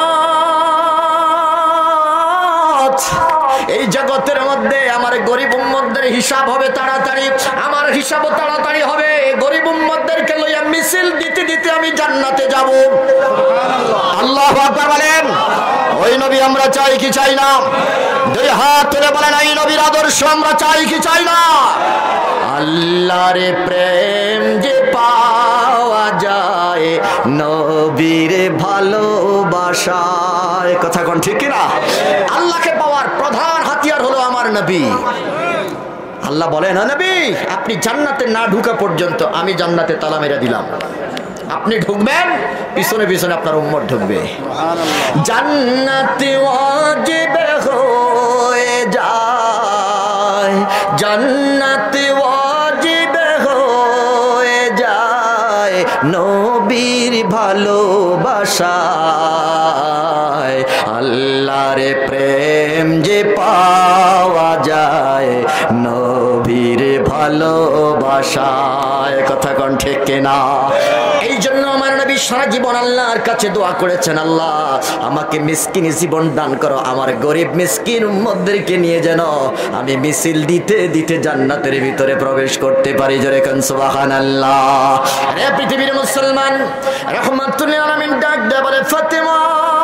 উম্মত, এই জগতের মধ্যে আমার গরিব উম্মতদের হিসাব হবে তাড়াতাড়ি, আমার হিসাবও তাড়াতাড়ি হবে। গরিব উম্মতদেরকে লইয়া মিছিল দিতে দিতে আমি জান্নাতে যাব। আল্লাহু আকবার বলেন। ওই নবী আমরা চাই কি চাই না? দুই হাত তুলে বলেন, এই নবীর আদর্শ আমরা চাই কি চাই না? আল্লাহর প্রেম যে পাওয়া যায় নবীর ভালোবাসায়। কথা কোন ঠিক কিনা? আল্লাহকে পাওয়ার প্রধান হাতিয়ার হলো আমার নবী। আল্লাহ বলেন, নবী আপনি জান্নাতে না ঢোকা পর্যন্ত আমি জান্নাতে তালা মেরে দিলাম, আপনি ঢুকবেন, পিছনে পিছনে আপনার উম্মত ঢুকবে। জান্নাতে ওয়াজিব হয়ে যায়, জান্নাতে ওয়াজিব হয়ে যায় নবীর ভালোবাসায়, আল্লাহর প্রেম যে পাওয়া যায় নবীর ভালোবাসায়। কথা কোন ঠিক কিনা? এই জন্য আমার নবী সারা জীবন আল্লাহর কাছে দোয়া করেছেন, আল্লাহ আমাকে মিসকিন জীবন দান করো, আমার গরিব মিসকিন উম্মতদেরকে নিয়ে যেন আমি মিছিল দিতে দিতে জান্নাতের ভিতরে প্রবেশ করতে পারি। জোরে কোন সুবহানাল্লাহ। রে পৃথিবীর মুসলমান, রাহমাতুল আলামিন ডাক দেয়া বলে, ফাতেমা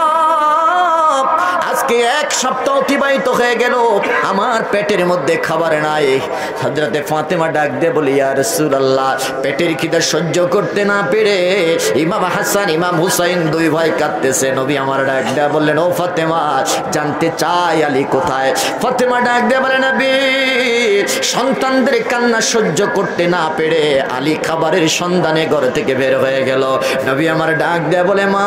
আজকে এক সপ্তাহ অতিবাহিত হয়ে গেল, আমার পেটের মধ্যে খাবার নাই। হযরতে ফাতেমা ডাক দিয়ে বলি, ইয়া রাসূলুল্লাহ, পেটের খিদা সহ্য করতে না পেরে ইমাম হাসান ইমাম হুসাইন দুই ভাই কাঁদতেছে। নবী আমার ডাক দিয়ে বললেন, ও ফাতেমা, জানতে চাই আলী কোথায়? ফাতেমা ডাক দিয়ে বলে, নবী সন্তানদের কান্না সহ্য করতে না পেরে আলী খাবারের সন্ধানে ঘর থেকে বের হয়ে গেল। নবী আমার ডাক দিয়ে বলে, মা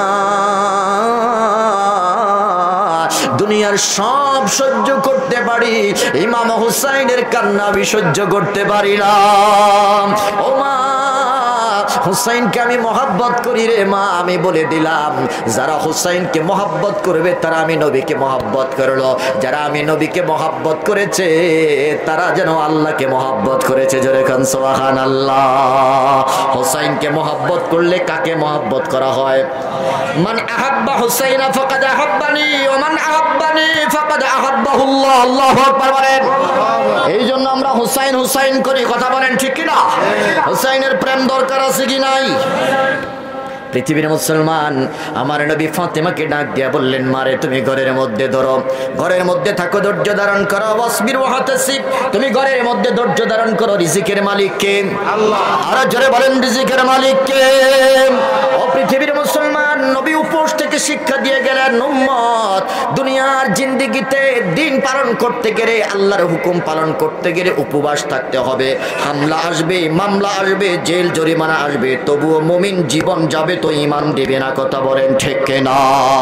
দুনিয়ার সব সহ্য করতে পারি, ইমাম হুসাইনের কান্না আমি সহ্য করতে পারি না। ও মা, হুসাইনকে আমি মহব্বত করি রে মা। আমি বলে দিলাম, যারা হুসাইনকে মহব্বত করবে তারা আমি নবীকে মহব্বত করলো, যারা আমি নবীকে মহব্বত করেছে তারা যেন আল্লাহকে মহব্বত করেছে। জোরে খান সুবহানাল্লাহ। হুসাইনকে মহব্বত করলে কাকে মহব্বত করা হয়? মান আহাব্বা হুসাইনা ফাকাদ আহাব্বানি ওয়া মান আহাব্বানি ফাকাদ আহাব্বাহুল্লাহ। আল্লাহু আকবার বলেন। এই জন্য আমরা হুসাইন হুসাইন করি, কথা বলেন ঠিক কি না? হুসাইনের প্রেম দরকার আছে কি নাই? পৃথিবীর মুসলমান, আমার নবী ফাতেমাকে ডাক দিয়া বললেন, মারে তুমি ঘরের মধ্যে ধরো, ঘরের মধ্যে থাকো, ধৈর্য ধারণ করো, ওয়াসবির ওয়াহতাসিব, তুমি ঘরের মধ্যে ধৈর্য ধারণ করো। রিজিকের মালিক কে? আল্লাহ। আর জোরে বলেন, রিজিকের মালিক কে? ও পৃথিবীর মুসলমান, নবী উপোস থেকে শিক্ষা দিয়ে গেলেন, উম্মত দুনিয়ার জিন্দেগিতে দিন পালন করতে গেলে, আল্লাহর হুকুম পালন করতে গেলে উপবাস থাকতে হবে। হামলা আসবে, মামলা আসবে, জেল জরিমানা আসবে, তবুও মুমিন জীবন যাবে তো ঈমান দেবে না। কথা বলেন ঠিক কিনা?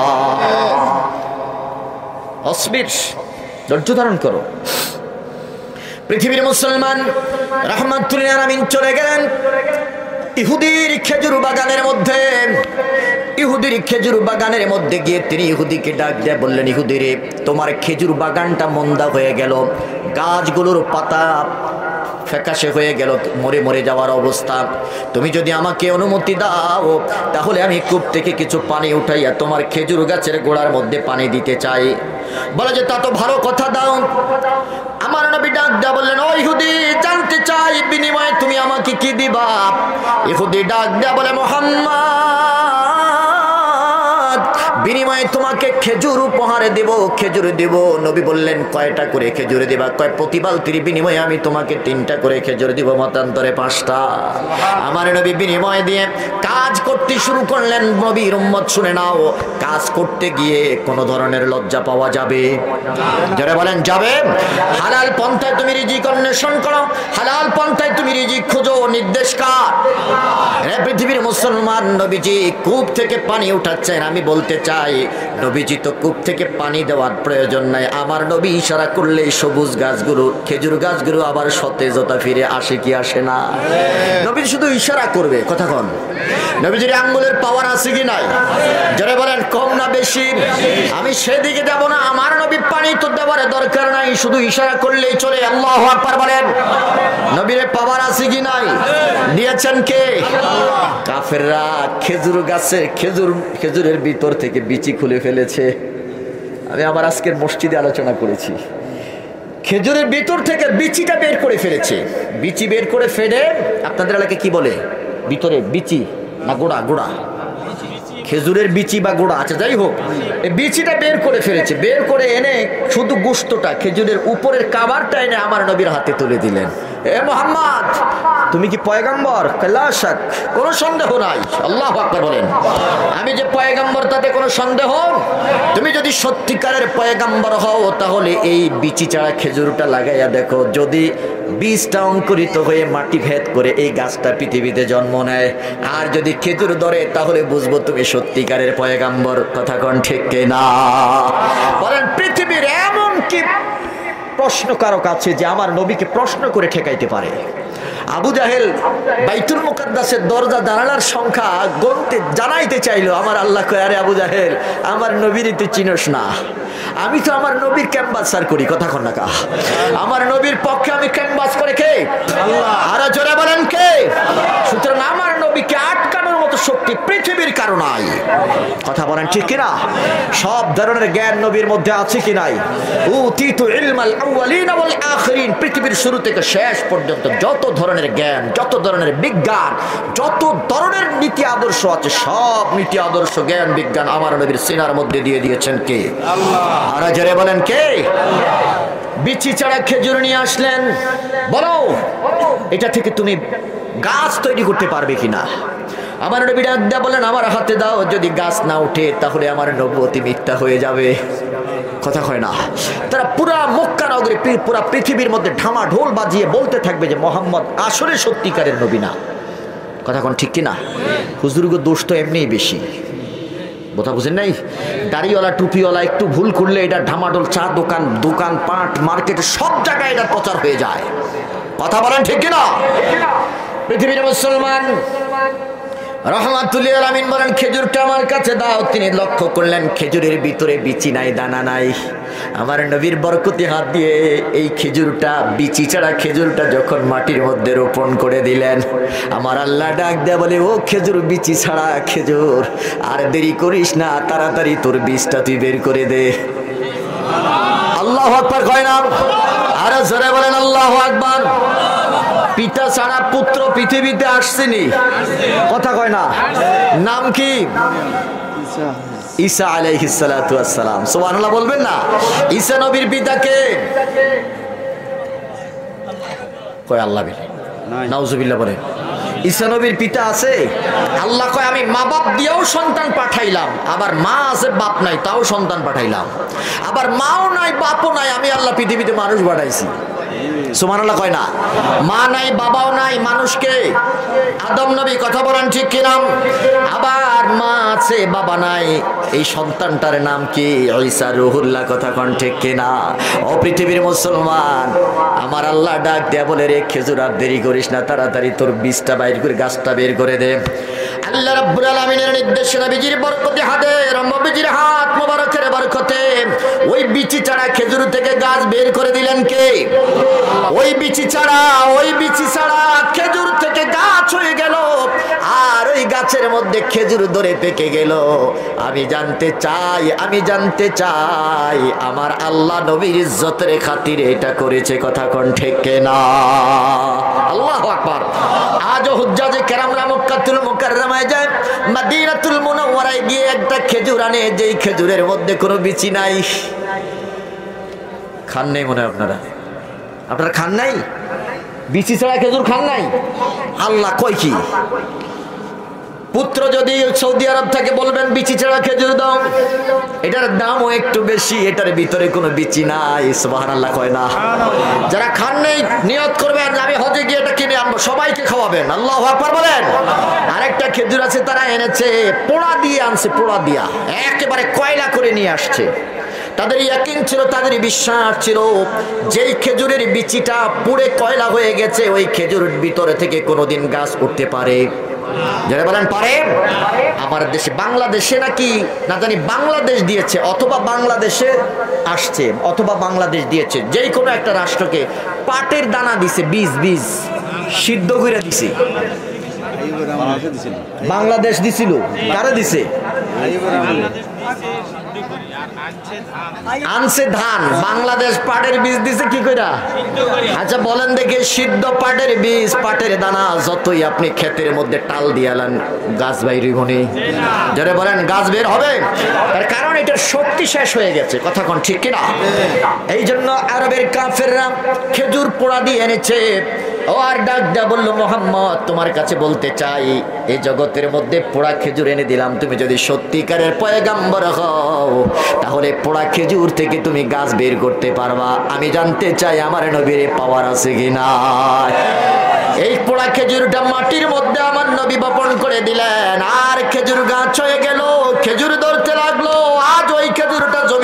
অসবির, ধৈর্য ধারণ করো। পৃথিবীর মুসলমান, রাহমাতুল আলামিন চলে গেলেন ইহুদির খেজুর বাগানের মধ্যে। ইহুদির খেজুর বাগানের মধ্যে গিয়ে তিনি ইহুদিকে ডাক দিয়ে বললেন, ইহুদি রে, তোমার খেজুর বাগানটা মন্দা হয়ে গেল, গাছগুলোর পাতা ফ্যাকাশে হয়ে গেল, মরে মরে যাওয়ার অবস্থা। তুমি যদি আমাকে অনুমতি দাও তাহলে আমি কূপ থেকে কিছু পানি উঠাইয়া তোমার খেজুর গাছের গোড়ার মধ্যে পানি দিতে চাই। বলে যে তা তো ভালো কথা, দাও। আমার নবী ডাক দেয়া বললেন, ও ইহুদি, জানতে চাই বিনিময়ে তুমি আমাকে কি দিবা? ইহুদি ডাক দেয়া বলে, মুহাম্মদ, বিনিময়ে তোমাকে খেজুর উপহারে দেব, খেজুর দেব। নবী বললেন, কয়টা করে খেজুর দিবা? কয় প্রতি বালতির বিনিময়ে আমি তোমাকে 3টা করে খেজুর দিব, মতান্তরে 5টা। আমার নবী বিনিময় দিয়ে কাজ করতে শুরু করলেন। নবীর উম্মত শুনে নাও, কাজ করতে গিয়ে কোন ধরনের লজ্জা পাওয়া যাবে? যারা বলেন যাবে। হালাল পন্থায় তুমি রিজিক অন্বেষণ করো, হালাল পন্থায় তুমি রিজিক খোঁজো, নির্দেশ কার? পৃথিবীর মুসলমান, নবীজি কূপ থেকে পানি উঠাচ্ছেন। আমি বলতে চাই, নবীজি তো কূপ থেকে পানি দেওয়ার প্রয়োজন নাই। আমার নবী ইশারা করলে সবুজ গাছগুলো, খেজুর গাছগুলো আবার সতেজতা ফিরে আসে কি আসে না? নবী শুধু ইশারা করবে। কথা কন, নবীজির আঙ্গুলের পাওয়ার আছে কি নাই? যারা বলেন কম না বেশি? আমি সেদিকে যাব না। আমার নবী পানি তো দেওয়ার দরকার নাই, শুধু ইশারা করলেই চলে। আল্লাহু আকবার বলেন। নবীর পাওয়ার আছে কি নাই? দিয়েছেন কে? কাফেররা খেজুর গাছে খেজুরের ভিতর থেকে বিচি খুলে ফেলেছে। আমি আবার আজকের মসজিদে আলোচনা করেছি, খেজুরের ভিতর থেকে বিচিটা বের করে ফেলেছে। বিচি বের করে ফেলে, আপনাদের এলাকায় কি বলে? ভিতরে বিচি না গোড়া? গোড়া, খেজুরের বিচি বা গোড়া, আচ্ছা যাই হোক, এই বিচিটা বের করে ফেলেছে। বের করে এনে শুধু গোশতটা, খেজুরের উপরের কাভারটা এনে আমার নবীর হাতে তুলে দিলেন। এ মুহাম্মদ, তুমি কি পয়গম্বর? লা শাক, কোনো সন্দেহ নাই। আল্লাহু আকবার বলেন। আমি যে পয়গম্বর তাতে কোনো সন্দেহ? তুমি যদি সত্যিকারের পয়গম্বর হও তাহলে এই বিচি ছাড়া খেজুরটা লাগাইয়া দেখো, যদি বীজটা অঙ্কুরিত হয়ে মাটি ভেদ করে এই গাছটা পৃথিবীতে জন্ম নেয়, আর যদি খেজুর ধরে তাহলে বুঝবো তুমি সত্যিকারের পয়গম্বর। কথা কোন ঠিক কিনা? বলেন, পৃথিবীর এমন কি প্রশ্ন কারো কাছে যে আমার নবীকে প্রশ্ন করে ঠেকাইতে পারে? আবু জাহেল বাইতুল মুকাদ্দাসের দরজা জানালার সংখ্যা গণতে জানাইতে চাইলো। আমার আল্লাহ কয়, আরে আবু জাহেল, আমার নবীর তুই চিনস না, আমি তো আমার নবীর ক্যাম্পাসার করি। কথা কন না কা, আমার নবীর পক্ষে আমি ক্যাম্পাস করে কে? আল্লাহ। আরো জোরে বলেন কে? সুতরাং আমার নবীকে আটকানোর মতো শক্তি পৃথিবীর কারো নাই। কথা বলেন ঠিক কিনা? সব ধরনের জ্ঞান নবীর মধ্যে আছে কি নাই? উতিতু ইলমাল আউয়ালিন ওয়াল আখিরিন, পৃথিবীর শুরু থেকে শেষ পর্যন্ত যত ধরনের জ্ঞান, যত ধরনের বিজ্ঞান, যত ধরনের নীতি আদর্শ আছে, সব নীতি আদর্শ জ্ঞান বিজ্ঞান আমার নবীর সিনার মধ্যে দিয়ে দিয়েছেন কে? আল্লাহ। আর জোরে বলেন কে? বিচি ছাড়া খেজুর নিয়ে আসলেন, বলো এটা থেকে তুমি গাছ তৈরি করতে পারবে কিনা? আমার নবী ডাক দিয়া বলেন, আমার হাতে দাও, যদি গাছ না উঠে তাহলে আমার নবুয়তি মিথ্যা হয়ে যাবে। কথা কয় না? তারা পুরা মক্কা নগরে, পুরা পৃথিবীর মধ্যে ঢামাঢোল বাজিয়ে বলতে থাকবে যে মোহাম্মদ আসলে সত্যিকারের নবী না। কথা কোন ঠিক কিনা? হুজুরগো দোষ তো এমনিই বেশি, কথা বুঝেন নাই? দাড়িওয়ালা টুপিওয়ালা একটু ভুল করলে এটা ঢামাঢোল, চা দোকান, দোকান পাট, মার্কেট, সব জায়গায় এটা প্রচার হয়ে যায়। কথা বলেন ঠিক কিনা? পৃথিবীর মুসলমান রহমাতুল্লিল আলামিন বলেন, খেজুরটা আমার কাছে দাও। তিনি লক্ষ্য করলেন খেজুরের ভিতরে বিচি নাই, দানা নাই। আমার নবীর বরকতি হাত দিয়ে এই খেজুরটা, বিচি ছাড়া খেজুরটা যখন মাটির মধ্যে রোপণ করে দিলেন, আমার আল্লাহ ডাক দেয়া বলে, ও খেজুর, বিচি ছাড়া খেজুর, আর দেরি করিস না, তাড়াতাড়ি তোর বীজটা তুই বের করে দে। আল্লাহু আকবার কয় না? আরো জোরে বলেন আল্লাহু আকবার। পিতা ছাড়া পুত্র পৃথিবীতে আসছেনি, কথা কয় না? নাম কি? ঈসা আলাইহিস সালাতু ওয়াস সালাম। সুবহানাল্লাহ বলবেন না? ঈসা নবীর পিতা কে? কয় আল্লাহ বলে, নাউজুবিল্লাহ বলেন। ঈসা নবীর পিতা আছে? আল্লাহ কয়, আমি মা বাপ দিয়েও সন্তান পাঠাইলাম, আবার মা আছে বাপ নাই তাও সন্তান পাঠাইলাম, আবার মাও নাই বাপও নাই, আমি আল্লাহ পৃথিবীতে মানুষ পাঠাইছি। সুবহানাল্লাহ কয় না? মা নাই বাবাও নাই, মানুষকে আদম নবী। কথা বলেন ঠিক কিনা? আবার মা আছে বাবা নাই, এই সন্তানটার নাম কি? ঈসা রুহুল্লাহ। কথা কোন ঠিক কিনা? ও পৃথিবীর মুসলমান, আমার আল্লাহ ডাক দেয়া বলে, রে খেজুর, আর দেরি করিস না, তাড়াতাড়ি তোর বীজটা বাইর করে গাছটা বের করে দে। আল্লাহ রাব্বুল আলামিনের নির্দেশে নবীজির বরকতে হাতে, নবীজির হাত মোবারকের বরকতে ওই বিচি ছাড়া খেজুর থেকে গাছ বের করে দিলেন কে? ওই বিচি ছাড়া, ওই বিচি ছাড়া খেজুর থেকে গাছ হয়ে গেল, আর ওই গাছের মধ্যে খেজুর ধরে পেকে গেল। আমি জানতে চাই, আমি জানতে চাই, আমার আল্লাহ নবীর ইজ্জতের খাতিরে এটা করেছে। কথা কোন ঠিক না? আল্লাহু আকবার। আজও হুজ্জাজে কেরামরা মক্কাতুল মুকাররমায় যায়, মদিনাতুল মুনাওয়ারায় গিয়ে একটা খেজুর আনে, যেই খেজুরের মধ্যে কোনো বিচি নাই। খান নাই মনে হয় আপনারা? আপনারা খান নাই? বিচি ছাড়া খেজুর খান নাই? আল্লাহ কয় কি? পুত্র যদি সৌদি আরব থেকে বলবেন বিচি ছাড়া খেজুর দাও, এটার দামও একটু বেশি, এটার ভিতরে কোনো বিচি নাই। সুবহানাল্লাহ কয় না? যারা খান নাই নিয়ত করবেন, আমি হজে গিয়ে এটা কিনে আনবো, সবাইকে খাওয়াবেন। আল্লাহু আকবার বলেন। আরেকটা খেজুর আছে, তারা এনেছে পোড়া দিয়ে আনছে, পোড়া দিয়া একেবারে কয়লা করে নিয়ে আসছে। তাদের ইয়াকিন ছিল, তাদের বিশ্বাস ছিল, যেই খেজুরের বিচিটা পুড়ে কয়লা হয়ে গেছে, ওই খেজুরের ভিতরে থেকে কোনোদিন গাছ উঠতে পারে। যারা বলেন পারে? আমার দেশে, বাংলাদেশে নাকি না জানি, বাংলাদেশ দিয়েছে অথবা বাংলাদেশে আসছে অথবা বাংলাদেশ দিয়েছে, যেই কোনো একটা রাষ্ট্রকে পাটের দানা দিছে, বীজ বীজ সিদ্ধ করে দিছে। বাংলাদেশ দিছিল, কারে দিছে? আনছে ধান, বাংলাদেশ পাটের বীজ দিছে কি কইরা? আচ্ছা বলেন দেখে, সিদ্ধ পাটের বীজ, পাটের দানা যতই আপনি ক্ষেতের মধ্যে টাল দিয়ালেন, গাছ বাইর হইব নি? যারা বলেন গাছ বের হবে, তার কারণ এটার শক্তি শেষ হয়ে গেছে। কথা কোন ঠিক কিনা? এই জন্য আরবের কাফেররা খেজুর পোড়া দিয়ে এনেছে। ও আর ডাক দেয়া বলল, মোহাম্মদ তোমার কাছে বলতে চাই, এই জগতের মধ্যে পোড়া খেজুর এনে দিলাম, তুমি যদি সত্যিকারের পয়গাম্বর হও তাহলে পোড়া খেজুর থেকে তুমি গাছ বের করতে পারবা। আমি জানতে চাই আমার নবীর পাওয়ার আছে কিনা। এই পোড়া খেজুরটা মাটির মধ্যে আমার নবী বপন করে দিলেন, আর খেজুর গাছ হয়ে গেল, খেজুর ধরতে লাগলো। আজ ওই খেজুরটা জমিনের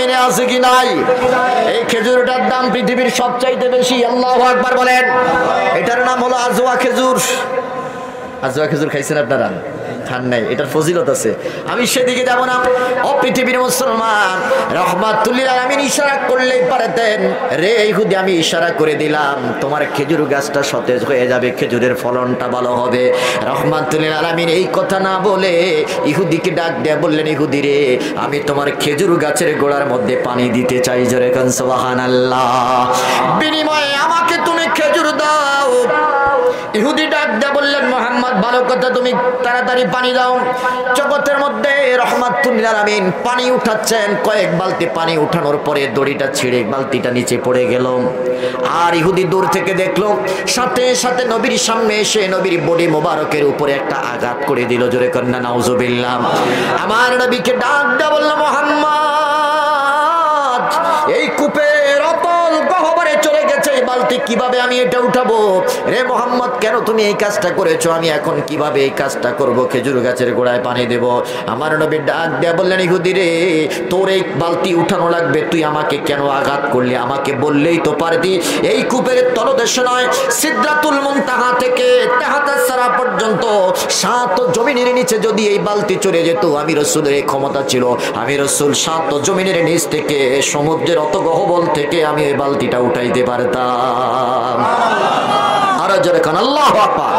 জমিনে আছে কি নাই? এই খেজুরটার দাম পৃথিবীর সবচাইতে বেশি। আল্লাহু আকবার বলেন। এটার নাম হলো আজওয়া খেজুর। আজওয়া খেজুর খাইছেন আপনারা? খান নাই? এটার ফজিলত আছে, আমি সেদিকে যাব না। ও পৃথিবীর মুসলমান, রাহমাতুল লিল আলামিন ইশারা করলেই পারতেন, রে ইহুদি আমি ইশারা করে দিলাম তোমার খেজুর গাছটা সতেজ হয়ে যাবে, খেজুরের ফলনটা ভালো হবে। রাহমাতুল লিল আলামিন এই কথা না বলে ইহুদিকে ডাক দিয়ে বললেন, ইহুদি রে আমি তোমার খেজুর গাছের গোড়ার মধ্যে পানি দিতে চাই, জোরে কান সুবহানাল্লাহ। বিনিময়ে আমাকে তুমি খেজুর দাও। ইহুদি ডাক দিয়ে বললেন, মুহাম্মদ ভালো কথা, তুমি তাড়াতাড়ি পানি দাও। জগতের মধ্যে রাহমাতুল লিল আলামিন পানি উঠাচ্ছেন, কয়েক বালতি পানি উঠানোর পরে দড়িটা ছিঁড়ে বালতিটা নিচে পড়ে গেল। আর ইহুদি দূর থেকে দেখলো, সাথে সাথে নবীর সামনে এসে নবীর বডি মোবারকের উপরে একটা আঘাত করে দিল, জোরে কন্যা নাউজুবিল্লাহ। আমার নবীকে ডাক দিয়ে বলল, মুহাম্মদ এই কূপের অতল গহ্বরে চলে গেছে বালতি, কিভাবে আমি এটা উঠাবো? রে মুহাম্মদ কেন তুমি এই কাজটা করেছো? আমি এখন কিভাবে এই কাজটা করব? খেজুর গাছের গোড়ায় পানি দেব। আমার নবী ডাক দিয়ে বললেন, ইহুদি রে তোর এই বালতি উঠানো লাগবে, তুই আমাকে কেন আঘাত করলি? আমাকে বললেই তো পারতি। এই কূপের তলদেশ নয়, সিদরাতুল মুনতাহা থেকে তাহাতাস সারা পর্যন্ত 7 জমিনের নিচে যদি এই বালতি চলে যেত, আমি রাসূলের এই ক্ষমতা ছিল, আমি রাসূল 7 জমিনের নিচ থেকে সমুদ্রের অত গহ্বর থেকে আমি এই বালতিটা উঠাইতে পারতাম। আর জোরে কান আল্লাহু আকবার।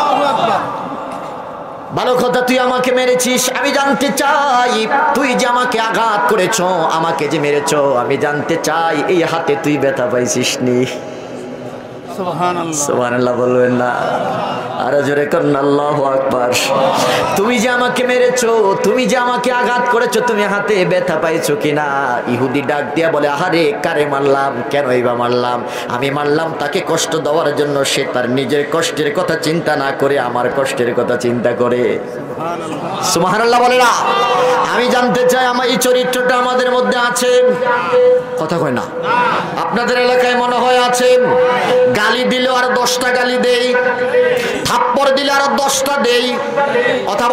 ভালো কথা, তুই আমাকে মেরেছিস, আমি জানতে চাই তুই যে আমাকে আঘাত করেছ, আমাকে যে মেরেছ, আমি জানতে চাই এই হাতে তুই ব্যথা পাইছিস নি? সুবহানাল্লাহ বলবেন না? আর জোরে করুন আল্লাহু আকবার। তুমি যে আমাকে মেরেছো, তুমি যে আমাকে আঘাত করেছো, তুমি হাতে ব্যথা পাইছো কিনা? ইহুদি ডাক দিয়া বলে, আহারে কারে মারলাম, কেনই বা মারলাম? আমি মারলাম তাকে কষ্ট দেওয়ার জন্য, সে তার নিজের কষ্টের কথা চিন্তা না করে আমার কষ্টের কথা চিন্তা করে। সুবহানাল্লাহ বলে না? আমি জানতে চাই আমার এই চরিত্রটা আমাদের মধ্যে আছে? কথা কয় না? আপনাদের এলাকায় মনে হয় আছে। গালি দিলে আর 10টা গালি দেই, থাপ্পড় দিলে আর 10টা দেই।